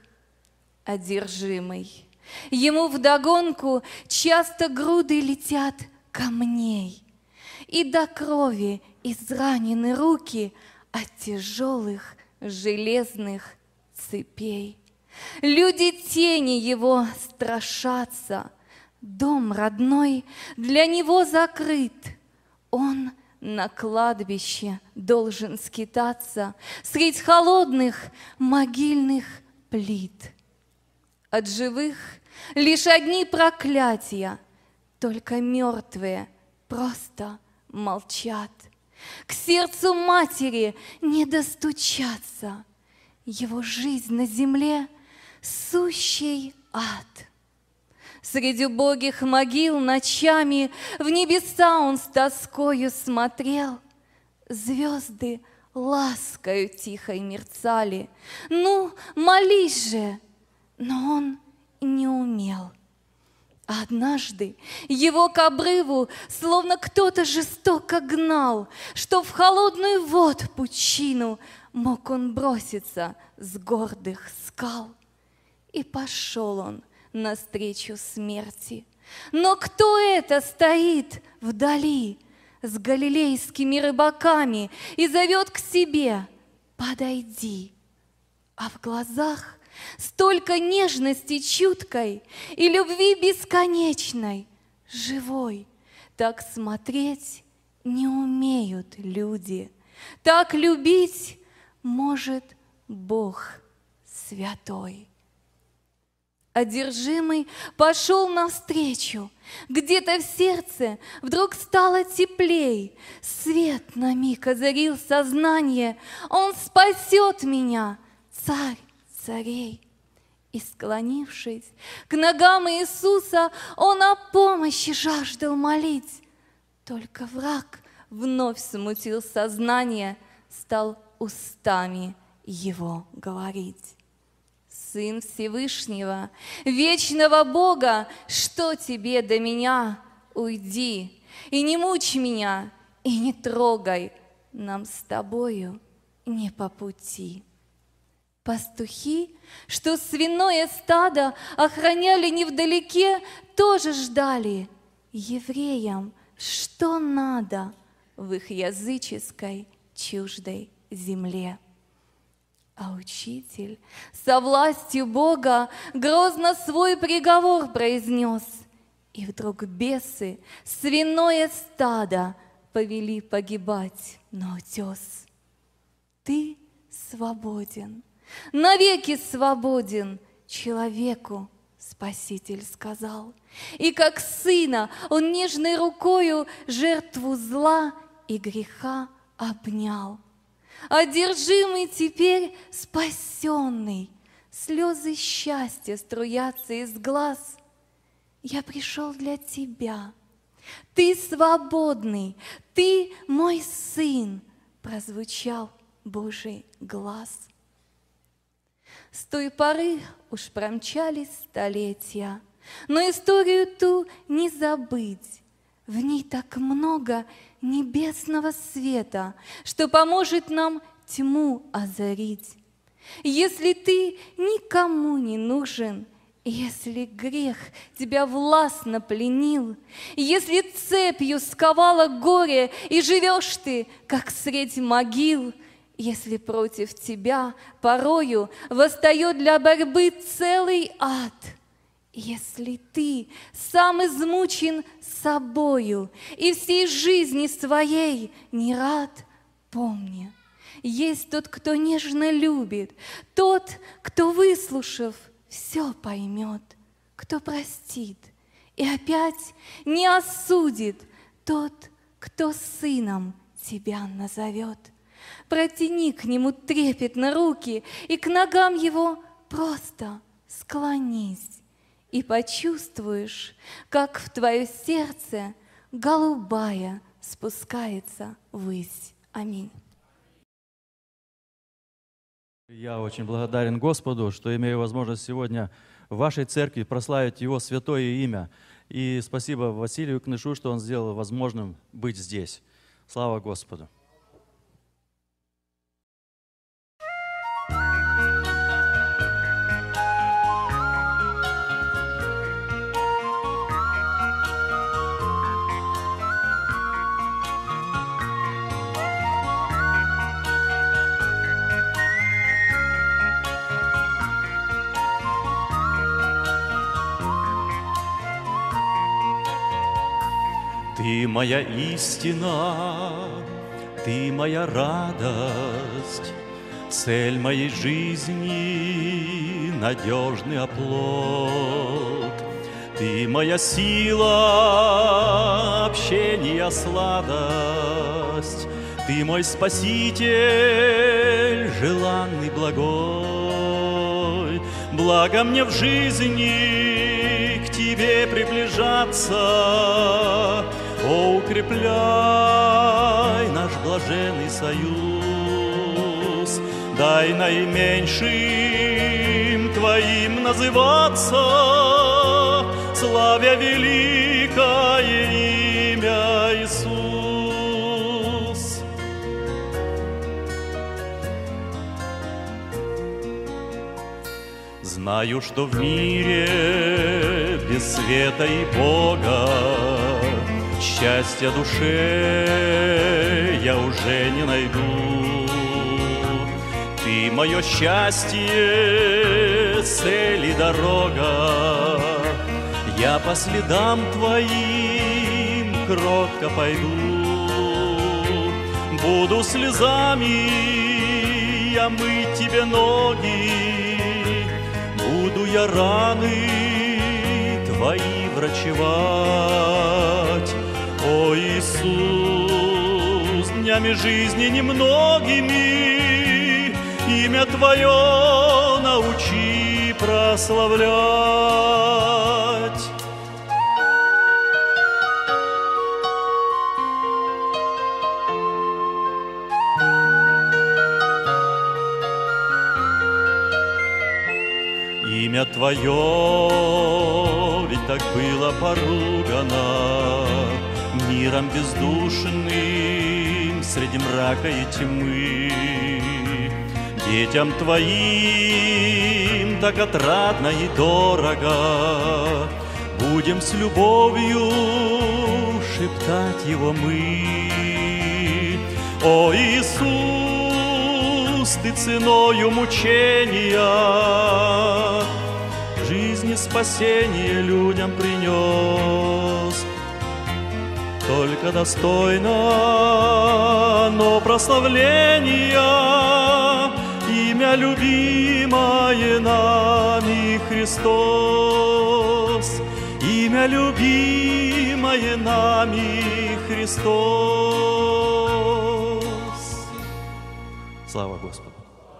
Одержимый. Ему вдогонку часто груды летят камней, и до крови изранены руки от тяжелых железных цепей. Люди тени его страшатся, дом родной для него закрыт. Он на кладбище должен скитаться средь холодных могильных плит. От живых лишь одни проклятия, только мертвые просто молчат. К сердцу матери не достучаться, его жизнь на земле — сущий ад. Среди убогих могил ночами в небеса он с тоскою смотрел. Звезды ласкою тихой мерцали. Ну, молись же! Но он не умел. Однажды его к обрыву словно кто-то жестоко гнал, что в холодную пучину мог он броситься с гордых скал. И пошел он навстречу смерти. Но кто это стоит вдали с галилейскими рыбаками и зовет к себе: подойди? А в глазах столько нежности чуткой и любви бесконечной, живой. Так смотреть не умеют люди, так любить может Бог святой. Одержимый пошел навстречу, где-то в сердце вдруг стало теплей. Свет на миг озарил сознание, он спасет меня, царь царей. И, склонившись к ногам Иисуса, он о помощи жаждал молить. Только враг вновь смутил сознание, стал устами его говорить. Сын Всевышнего, вечного Бога, что тебе до меня? уйди, и не мучь меня, и не трогай, нам с тобою не по пути. Пастухи, что свиное стадо охраняли невдалеке, тоже ждали евреям, что надо в их языческой чуждой земле. А учитель со властью Бога грозно свой приговор произнес, и вдруг бесы свиное стадо повели погибать на утес. Ты свободен, навеки свободен, человеку Спаситель сказал. И как сына он нежной рукою жертву зла и греха обнял. Одержимый теперь спасенный, слезы счастья струятся из глаз. Я пришел для тебя, ты свободный, ты мой сын, прозвучал Божий глаз. С той поры уж промчались столетия, но историю ту не забыть. В ней так много небесного света, что поможет нам тьму озарить. Если ты никому не нужен, если грех тебя властно пленил, если цепью сковало горе, и живешь ты, как средь могил, если против тебя порою восстает для борьбы целый ад, если ты сам измучен собою и всей жизни своей не рад, помни, есть тот, кто нежно любит, тот, кто, выслушав, все поймет, кто простит и опять не осудит, тот, кто сыном тебя назовет. Протяни к нему трепетно руки и к ногам его просто склонись, и почувствуешь, как в твое сердце голубая спускается ввысь. Аминь. Я очень благодарен Господу, что имею возможность сегодня в вашей церкви прославить Его святое имя. И спасибо Василию Кнышу, что он сделал возможным быть здесь. Слава Господу! Ты моя истина, ты моя радость, цель моей жизни, надежный оплот. Ты моя сила, общение, сладость, ты мой спаситель, желанный, благой. Благо мне в жизни к тебе приближаться, о, укрепляй наш блаженный союз, дай наименьшим Твоим называться, славя великое имя Иисус. Знаю, что в мире без света и Бога счастья душе я уже не найду. Ты мое счастье, цель и дорога, я по следам Твоим кротко пойду. Буду слезами я мыть Тебе ноги, буду я раны Твои врачевать. О, Иисус, днями жизни немногими имя Твое научи прославлять. Имя Твое ведь так было поругано миром бездушным среди мрака и тьмы. Детям Твоим так отрадно и дорого будем с любовью шептать Его мы. О Иисус, Ты ценою мучения жизнь и спасение людям принес. Только достойно, но прославления имя любимое нами Христос. Имя любимое нами Христос. Слава Господу!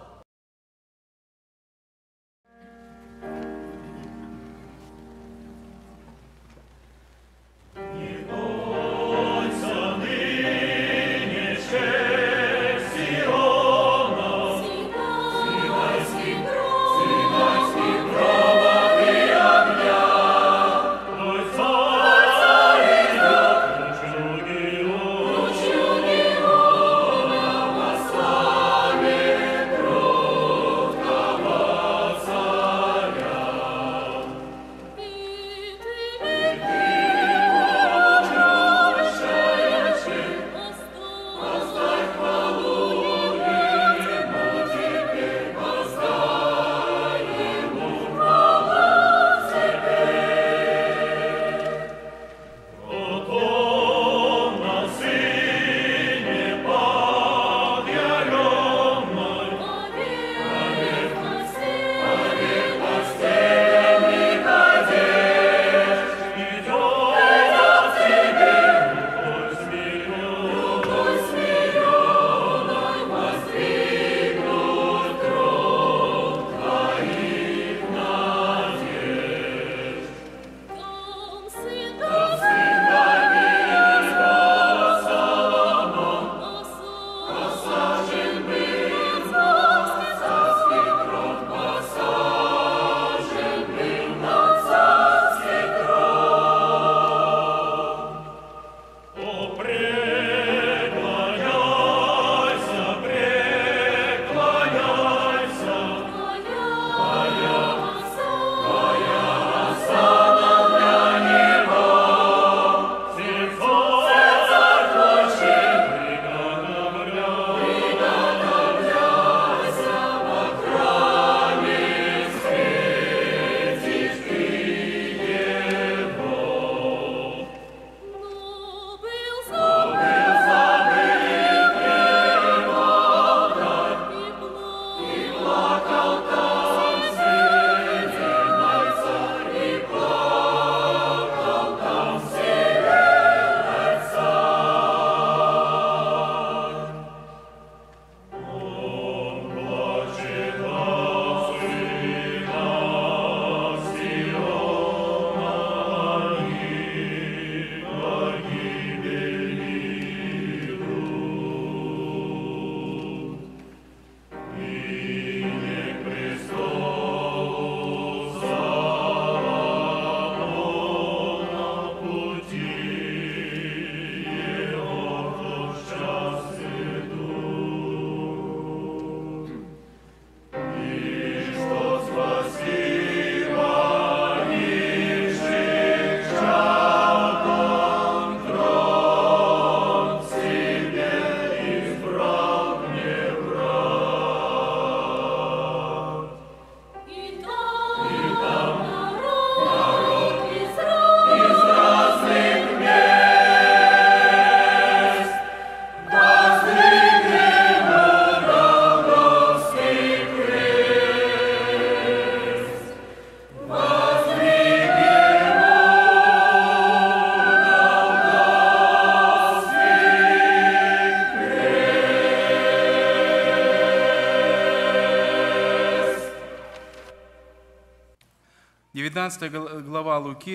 глава Луки,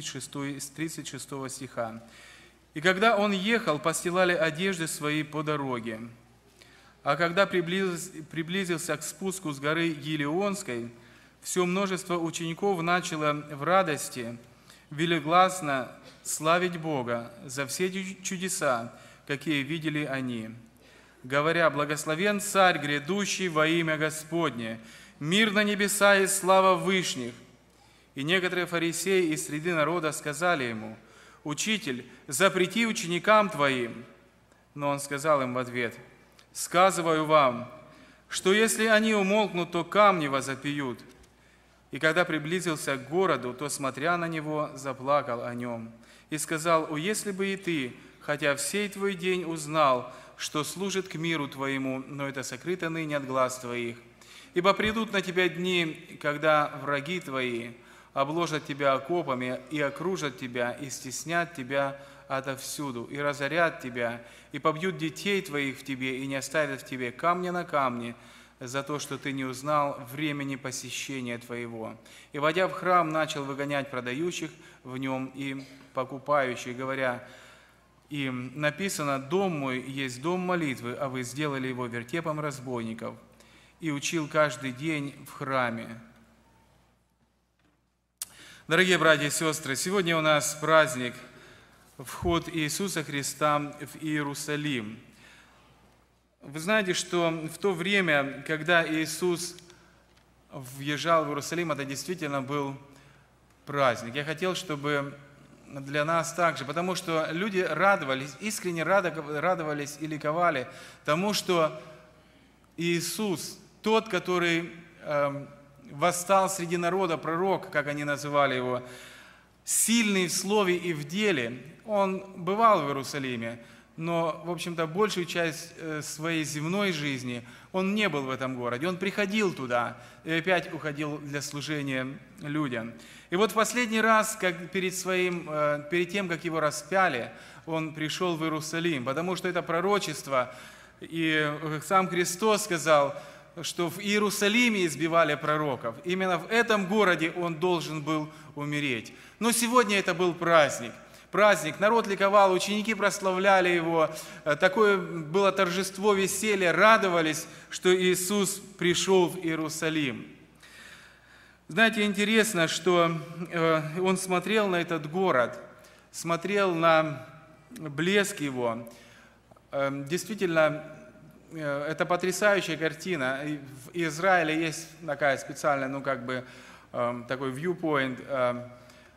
36 стиха. «И когда он ехал, постилали одежды свои по дороге. А когда приблизился к спуску с горы Елеонской, все множество учеников начало в радости велигласно славить Бога за все чудеса, какие видели они, говоря: «Благословен Царь, грядущий во имя Господне, мир на небеса и слава вышних». И некоторые фарисеи из среды народа сказали ему: «Учитель, запрети ученикам твоим». Но он сказал им в ответ: «Сказываю вам, что если они умолкнут, то камни возопьют». И когда приблизился к городу, то, смотря на него, заплакал о нем и сказал: «О, если бы и ты, хотя в сей твой день узнал, что служит к миру твоему, но это сокрыто ныне от глаз твоих. Ибо придут на тебя дни, когда враги твои обложат тебя окопами и окружат тебя, и стеснят тебя отовсюду, и разорят тебя, и побьют детей твоих в тебе, и не оставят в тебе камня на камне, за то, что ты не узнал времени посещения твоего». И, войдя в храм, начал выгонять продающих в нем и покупающих, говоря им: «Написано: дом мой есть дом молитвы, а вы сделали его вертепом разбойников». И учил каждый день в храме. Дорогие братья и сестры, сегодня у нас праздник вход Иисуса Христа в Иерусалим. Вы знаете, что в то время, когда Иисус въезжал в Иерусалим, это действительно был праздник. Я хотел, чтобы для нас также, потому что люди радовались, искренне радовались и ликовали тому, что Иисус, тот, который восстал среди народа, пророк, как они называли его, сильный в слове и в деле. Он бывал в Иерусалиме, но, в общем-то, большую часть своей земной жизни он не был в этом городе. Он приходил туда и опять уходил для служения людям. И вот в последний раз, перед тем, как его распяли, он пришел в Иерусалим, потому что это пророчество, и сам Христос сказал, что в Иерусалиме избивали пророков. Именно в этом городе он должен был умереть. Но сегодня это был праздник. Народ ликовал, ученики прославляли его. Такое было торжество, веселье, радовались, что Иисус пришел в Иерусалим. Знаете, интересно, что он смотрел на этот город, смотрел на блеск его. Действительно, это потрясающая картина. В Израиле есть такая специальная, такой viewpoint,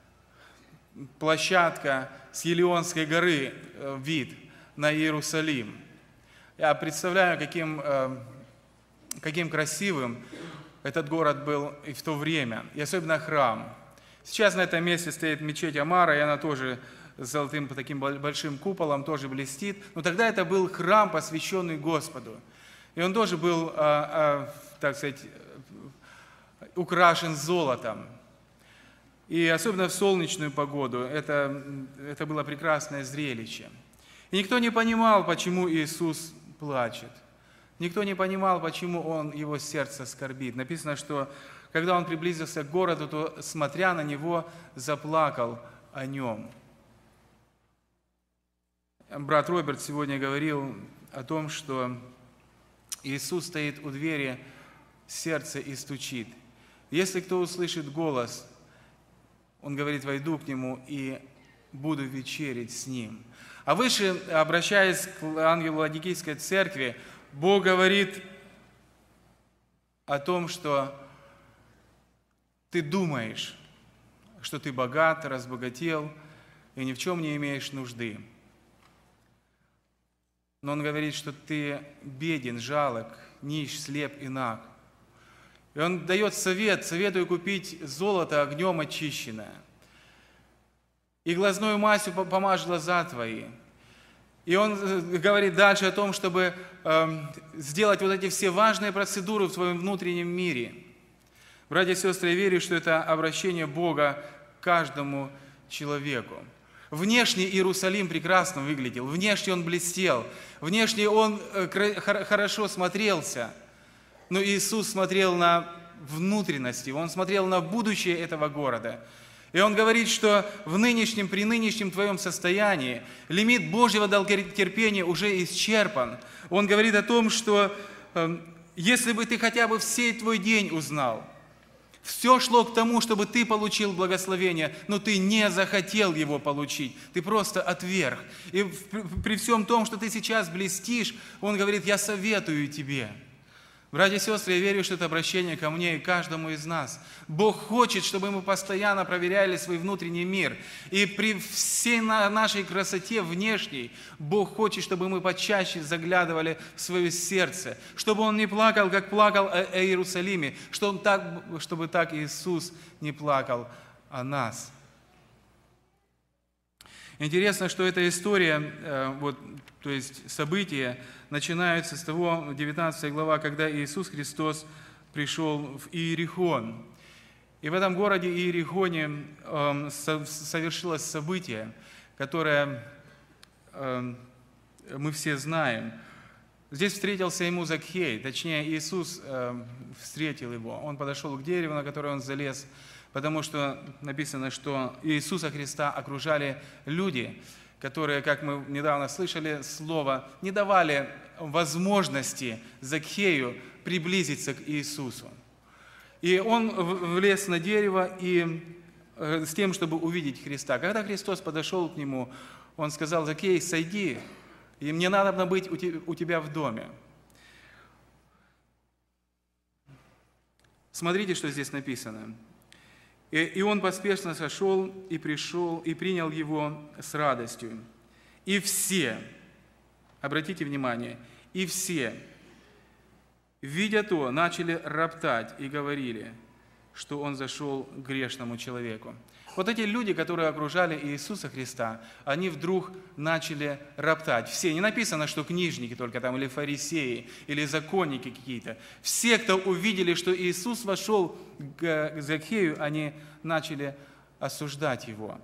площадка с Елеонской горы, вид на Иерусалим. Я представляю, каким красивым этот город был и в то время, и особенно храм. Сейчас на этом месте стоит мечеть Омара, и она тоже с золотым таким большим куполом, тоже блестит. Но тогда это был храм, посвященный Господу. И он тоже был, так сказать, украшен золотом. И особенно в солнечную погоду это было прекрасное зрелище. И никто не понимал, почему Иисус плачет. Никто не понимал, почему его сердце скорбит. Написано, что когда он приблизился к городу, то, смотря на него, заплакал о нем. Брат Роберт сегодня говорил о том, что Иисус стоит у двери сердца и стучит. Если кто услышит голос, он говорит: «Войду к нему и буду вечерить с ним». А выше, обращаясь к ангелу Ладикийской церкви, Бог говорит о том, что ты думаешь, что ты богат, разбогател и ни в чем не имеешь нужды. Но Он говорит, что ты беден, жалок, нищ, слеп и наг. И Он дает советую купить золото огнем очищенное. И глазную мазью помажь глаза твои. И Он говорит дальше о том, чтобы сделать вот эти все важные процедуры в твоем внутреннем мире. Братья и сестры, я верю, что это обращение Бога к каждому человеку. Внешне Иерусалим прекрасно выглядел, внешне он блестел, внешне он хорошо смотрелся. Но Иисус смотрел на внутренности, Он смотрел на будущее этого города. И Он говорит, что при нынешнем твоем состоянии лимит Божьего долготерпения уже исчерпан. Он говорит о том, что если бы ты хотя бы всей твой день узнал, Все шло к тому, чтобы ты получил благословение, но ты не захотел его получить. Ты просто отверг. И при всем том, что ты сейчас блестишь, Он говорит: я советую тебе. Братья и сестры, я верю, что это обращение ко мне и каждому из нас. Бог хочет, чтобы мы постоянно проверяли свой внутренний мир. И при всей нашей красоте внешней, Бог хочет, чтобы мы почаще заглядывали в свое сердце. Чтобы Он не плакал, как плакал о Иерусалиме. Чтобы так Иисус не плакал о нас. Интересно, что эта история, то есть события, начинаются с того, 19 глава, когда Иисус Христос пришел в Иерихон. И в этом городе Иерихоне совершилось событие, которое мы все знаем. Здесь встретился ему Закхей, точнее Иисус встретил его. Он подошел к дереву, на которое он залез, потому что написано, что Иисуса Христа окружали люди, которые, как мы недавно слышали слово, не давали возможности Закхею приблизиться к Иисусу. И он влез на дерево с тем, чтобы увидеть Христа. Когда Христос подошел к нему, он сказал: Закхей, сойди, и мне надо быть у тебя в доме. Смотрите, что здесь написано. И он поспешно сошел и пришел, и принял его с радостью. И все, обратите внимание, и все, видя то, начали роптать и говорили, что он зашел к грешному человеку. Вот эти люди, которые окружали Иисуса Христа, они вдруг начали роптать. Все, не написано, что книжники только там, или фарисеи, или законники какие-то. Все, кто увидели, что Иисус вошел к Закхею, они начали осуждать его.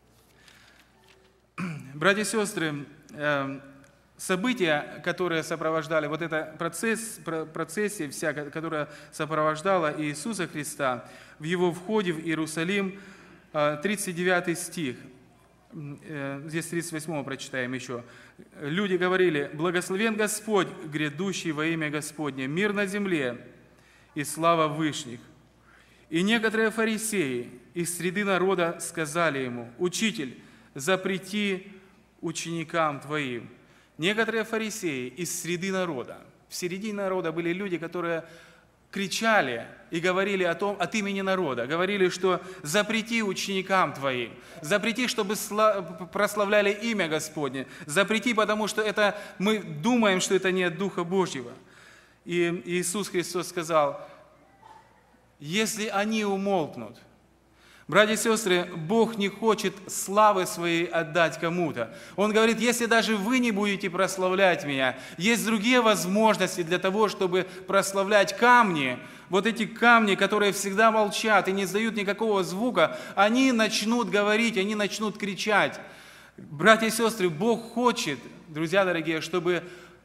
Братья и сестры, события, которые сопровождали, вот эта процессия вся, которая сопровождала Иисуса Христа в его входе в Иерусалим, 39 стих, здесь 38 прочитаем еще. Люди говорили: «Благословен Господь, грядущий во имя Господне, мир на земле и слава вышних». И некоторые фарисеи из среды народа сказали ему: «Учитель, запрети ученикам твоим». Некоторые фарисеи из среды народа, в середине народа были люди, которые кричали и говорили от имени народа, говорили, что запрети ученикам твоим, запрети, чтобы прославляли имя Господне, запрети, потому что это мы думаем, что это не от Духа Божьего. И Иисус Христос сказал: если они умолкнут. Братья и сестры, Бог не хочет славы своей отдать кому-то. Он говорит: если даже вы не будете прославлять Меня, есть другие возможности для того, чтобы прославлять камни. Вот эти камни, которые всегда молчат и не издают никакого звука, они начнут говорить, они начнут кричать. Братья и сестры, Бог хочет, друзья дорогие, чтобы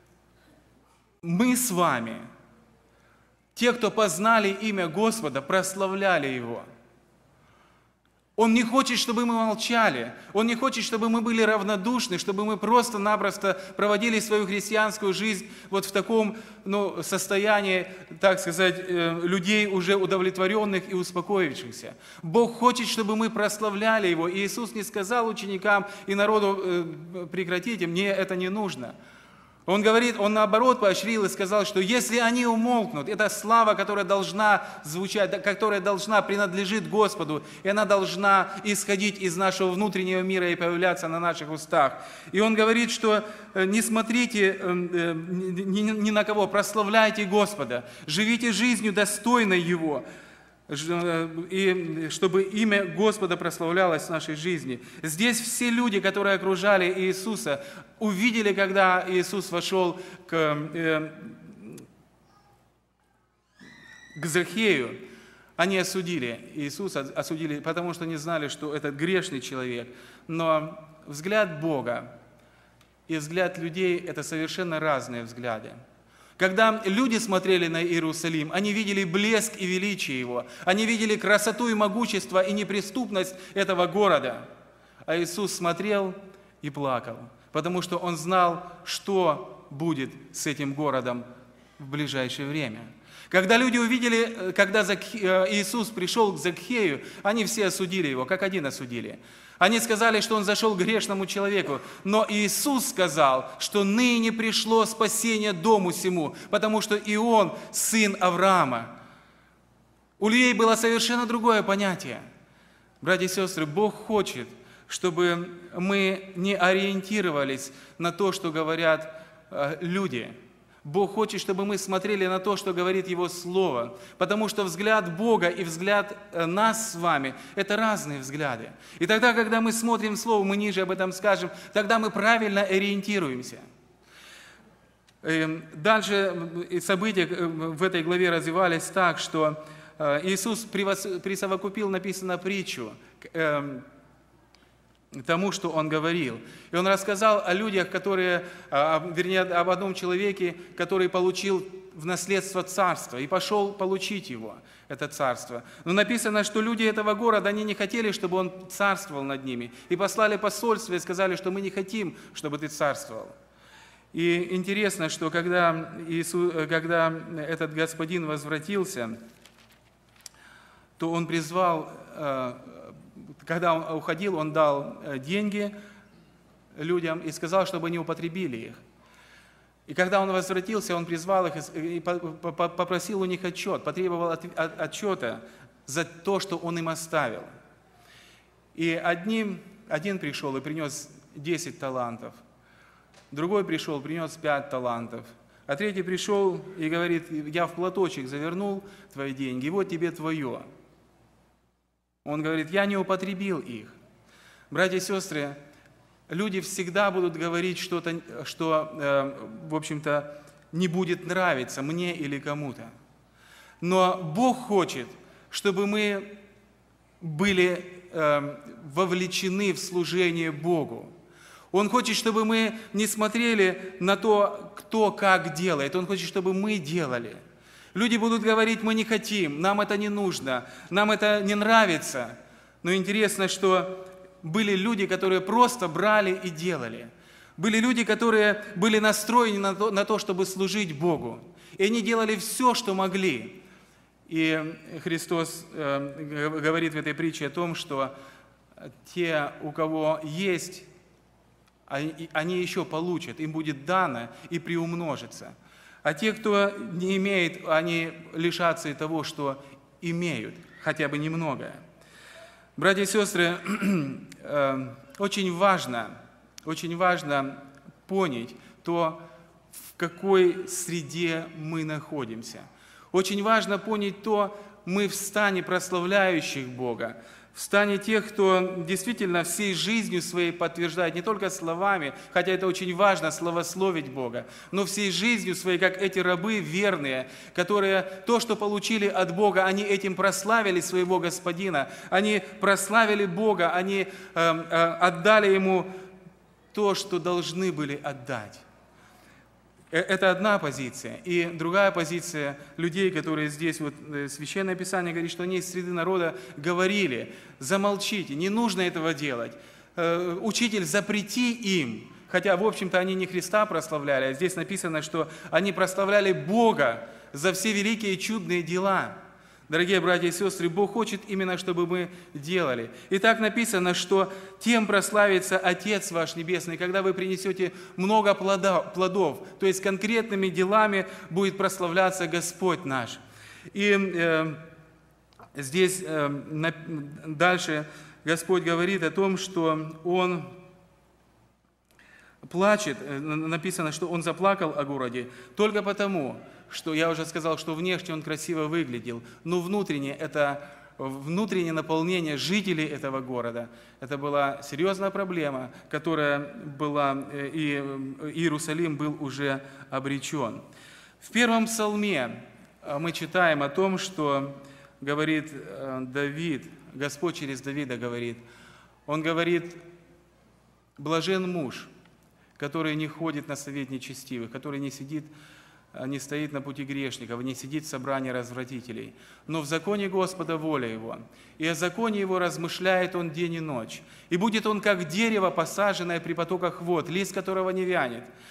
мы с вами, те, кто познали имя Господа, прославляли Его. Он не хочет, чтобы мы молчали. Он не хочет, чтобы мы были равнодушны, чтобы мы просто-напросто проводили свою христианскую жизнь вот в таком состоянии, так сказать, людей уже удовлетворенных и успокоившихся. Бог хочет, чтобы мы прославляли Его. И Иисус не сказал ученикам и народу: прекратите, мне это не нужно. Он говорит, Он наоборот поощрил и сказал, что если они умолкнут, это слава, которая должна звучать, которая должна принадлежит Господу, и она должна исходить из нашего внутреннего мира и появляться на наших устах. И Он говорит, что не смотрите ни на кого, прославляйте Господа, живите жизнью достойной Его, и чтобы имя Господа прославлялось в нашей жизни. Здесь все люди, которые окружали Иисуса, увидели, когда Иисус вошел к Закхею, они осудили Иисуса, осудили, потому что не знали, что этот грешный человек. Но взгляд Бога и взгляд людей – это совершенно разные взгляды. Когда люди смотрели на Иерусалим, они видели блеск и величие его, они видели красоту и могущество и неприступность этого города. А Иисус смотрел и плакал, потому что Он знал, что будет с этим городом в ближайшее время. Когда люди увидели, когда Иисус пришел к Закхею, они все осудили его, как один осудили. Они сказали, что он зашел к грешному человеку. Но Иисус сказал, что ныне пришло спасение дому сему, потому что и он сын Авраама. У людей было совершенно другое понятие. Братья и сестры, Бог хочет, чтобы мы не ориентировались на то, что говорят люди. Бог хочет, чтобы мы смотрели на то, что говорит Его Слово, потому что взгляд Бога и взгляд нас с вами – это разные взгляды. И тогда, когда мы смотрим Слово, мы ниже об этом скажем, тогда мы правильно ориентируемся. Дальше события в этой главе развивались так, что Иисус присовокупил, написано, притчу тому, что Он говорил. И Он рассказал о людях, которые, вернее, об одном человеке, который получил в наследство царство и пошел получить его, это царство. Но написано, что люди этого города, они не хотели, чтобы Он царствовал над ними. И послали посольство и сказали, что мы не хотим, чтобы ты царствовал. И интересно, что когда этот господин возвратился, то он призвал, когда он уходил, он дал деньги людям и сказал, чтобы они употребили их. И когда он возвратился, он призвал их и попросил у них отчет, потребовал отчета за то, что он им оставил. И один пришел и принес 10 талантов, другой пришел, принес 5 талантов, а третий пришел и говорит: я в платочек завернул твои деньги, и вот тебе твое. Он говорит: я не употребил их. Братья и сестры, люди всегда будут говорить что-то, что, в общем-то, не будет нравиться мне или кому-то. Но Бог хочет, чтобы мы были вовлечены в служение Богу. Он хочет, чтобы мы не смотрели на то, кто как делает. Он хочет, чтобы мы делали. Люди будут говорить: мы не хотим, нам это не нужно, нам это не нравится. Но интересно, что были люди, которые просто брали и делали. Были люди, которые были настроены на то, чтобы служить Богу. И они делали все, что могли. И Христос говорит в этой притче о том, что те, у кого есть, они еще получат, им будет дано и приумножится. А те, кто не имеет, они лишатся и того, что имеют, хотя бы немногое. Братья и сестры, очень важно понять то, в какой среде мы находимся. Очень важно понять то, мы в стане прославляющих Бога, в стане тех, кто действительно всей жизнью своей подтверждает, не только словами, хотя это очень важно, славословить Бога, но всей жизнью своей, как эти рабы верные, которые то, что получили от Бога, они этим прославили своего Господина, они прославили Бога, они отдали Ему то, что должны были отдать. Это одна позиция. И другая позиция людей, которые здесь, вот Священное Писание говорит, что они из среды народа говорили: замолчите, не нужно этого делать. Учитель, запрети им. Хотя, в общем-то, они не Христа прославляли, а здесь написано, что они прославляли Бога за все великие и чудные дела. Дорогие братья и сестры, Бог хочет именно, чтобы мы делали. И так написано, что тем прославится Отец ваш Небесный, когда вы принесете много плодов, то есть конкретными делами будет прославляться Господь наш. И здесь дальше Господь говорит о том, что Он плачет, написано, что Он заплакал о городе только потому, что я уже сказал, что внешне он красиво выглядел, но внутренне это внутреннее наполнение жителей этого города. Это была серьезная проблема, которая была, и Иерусалим был уже обречен. В первом псалме мы читаем о том, что говорит Давид, Господь через Давида говорит, Он говорит: блажен муж, который не ходит на совет нечестивых, который не стоит на пути грешников, не сидит в собрании развратителей. Но в законе Господа воля Его, и о законе Его размышляет Он день и ночь. И будет он, как дерево, посаженное при потоках вод, лист которого не вянет.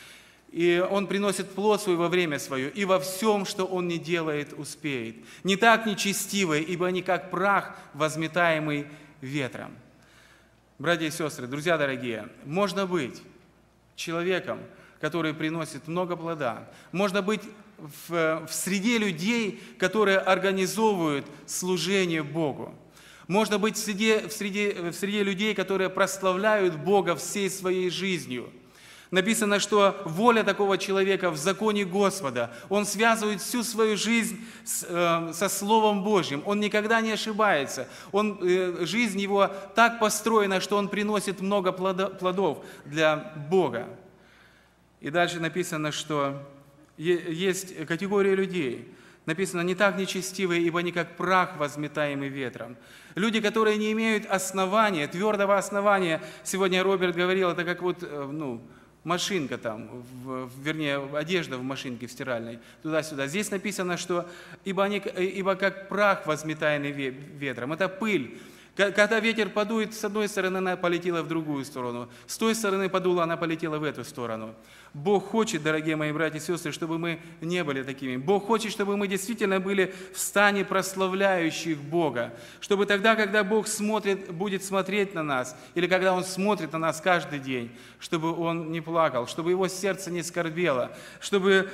и он приносит плод свой во время свое, и во всем, что он не делает, успеет. Не так нечестивые, ибо они как прах, возметаемый ветром». Братья и сестры, друзья дорогие, можно быть человеком, который приносит много плода. Можно быть в среде людей, которые организовывают служение Богу. Можно быть в среде людей, которые прославляют Бога всей своей жизнью. Написано, что воля такого человека в законе Господа. Он связывает всю свою жизнь со Словом Божьим. Он никогда не ошибается. Жизнь его так построена, что он приносит много плодов для Бога. И дальше написано, что есть категория людей. Написано: «Не так нечестивые, ибо они как прах, возметаемый ветром». Люди, которые не имеют основания, твердого основания. Сегодня Роберт говорил, это как машинка там, вернее, одежда в машинке в стиральной, туда-сюда. Здесь написано, что ибо как прах, возметаемый ветром. Это пыль. Когда ветер подует, с одной стороны она полетела в другую сторону, с той стороны подула, она полетела в эту сторону. Бог хочет, дорогие мои братья и сестры, чтобы мы не были такими. Бог хочет, чтобы мы действительно были в стане прославляющих Бога. Чтобы тогда, когда Бог будет смотреть на нас, или когда Он смотрит на нас каждый день, чтобы Он не плакал, чтобы Его сердце не скорбело, чтобы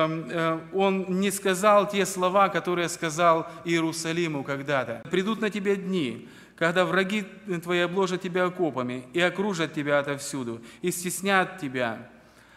Он не сказал те слова, которые сказал Иерусалиму когда-то. «Придут на тебя дни, когда враги твои обложат тебя окопами и окружат тебя отовсюду, и стеснят тебя,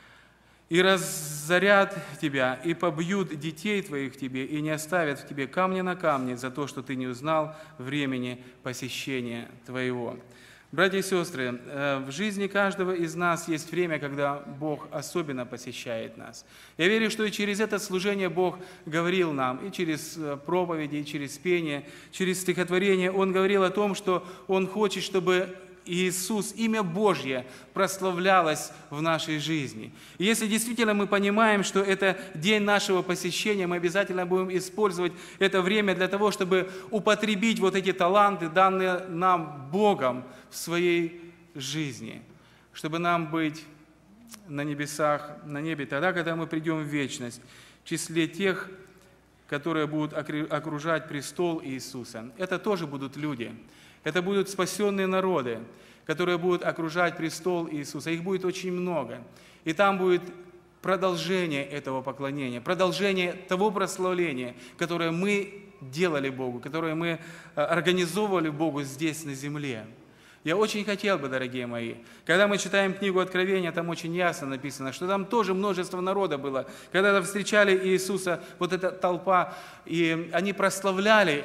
и разорят тебя, и побьют детей твоих в тебе, и не оставят в тебе камня на камне за то, что ты не узнал времени посещения твоего». Братья и сестры, в жизни каждого из нас есть время, когда Бог особенно посещает нас. Я верю, что и через это служение Бог говорил нам, и через проповеди, и через пение, через стихотворение. Он говорил о том, что Он хочет, чтобы Иисус, имя Божье, прославлялось в нашей жизни. И если действительно мы понимаем, что это день нашего посещения, мы обязательно будем использовать это время для того, чтобы употребить вот эти таланты, данные нам Богом в своей жизни, чтобы нам быть на небесах, на небе тогда, когда мы придем в вечность, в числе тех, которые будут окружать престол Иисуса. Это тоже будут люди. Это будут спасенные народы, которые будут окружать престол Иисуса. Их будет очень много. И там будет продолжение этого поклонения, продолжение того прославления, которое мы делали Богу, которое мы организовывали Богу здесь, на земле. Я очень хотел бы, дорогие мои, когда мы читаем книгу Откровения, там очень ясно написано, что там тоже множество народа было. Когда встречали Иисуса, вот эта толпа, и они прославляли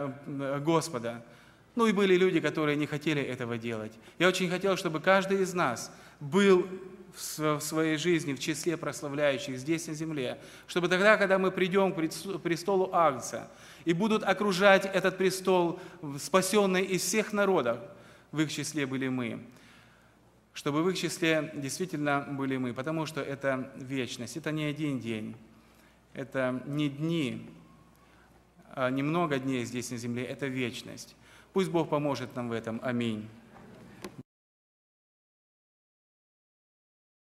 Господа. Ну и были люди, которые не хотели этого делать. Я очень хотел, чтобы каждый из нас был в своей жизни в числе прославляющих здесь на земле, чтобы тогда, когда мы придем к престолу Агнца, и будут окружать этот престол спасенные из всех народов, в их числе были мы, чтобы в их числе действительно были мы, потому что это вечность, это не один день, это не дни, а не много дней здесь на земле, это вечность. Пусть Бог поможет нам в этом. Аминь.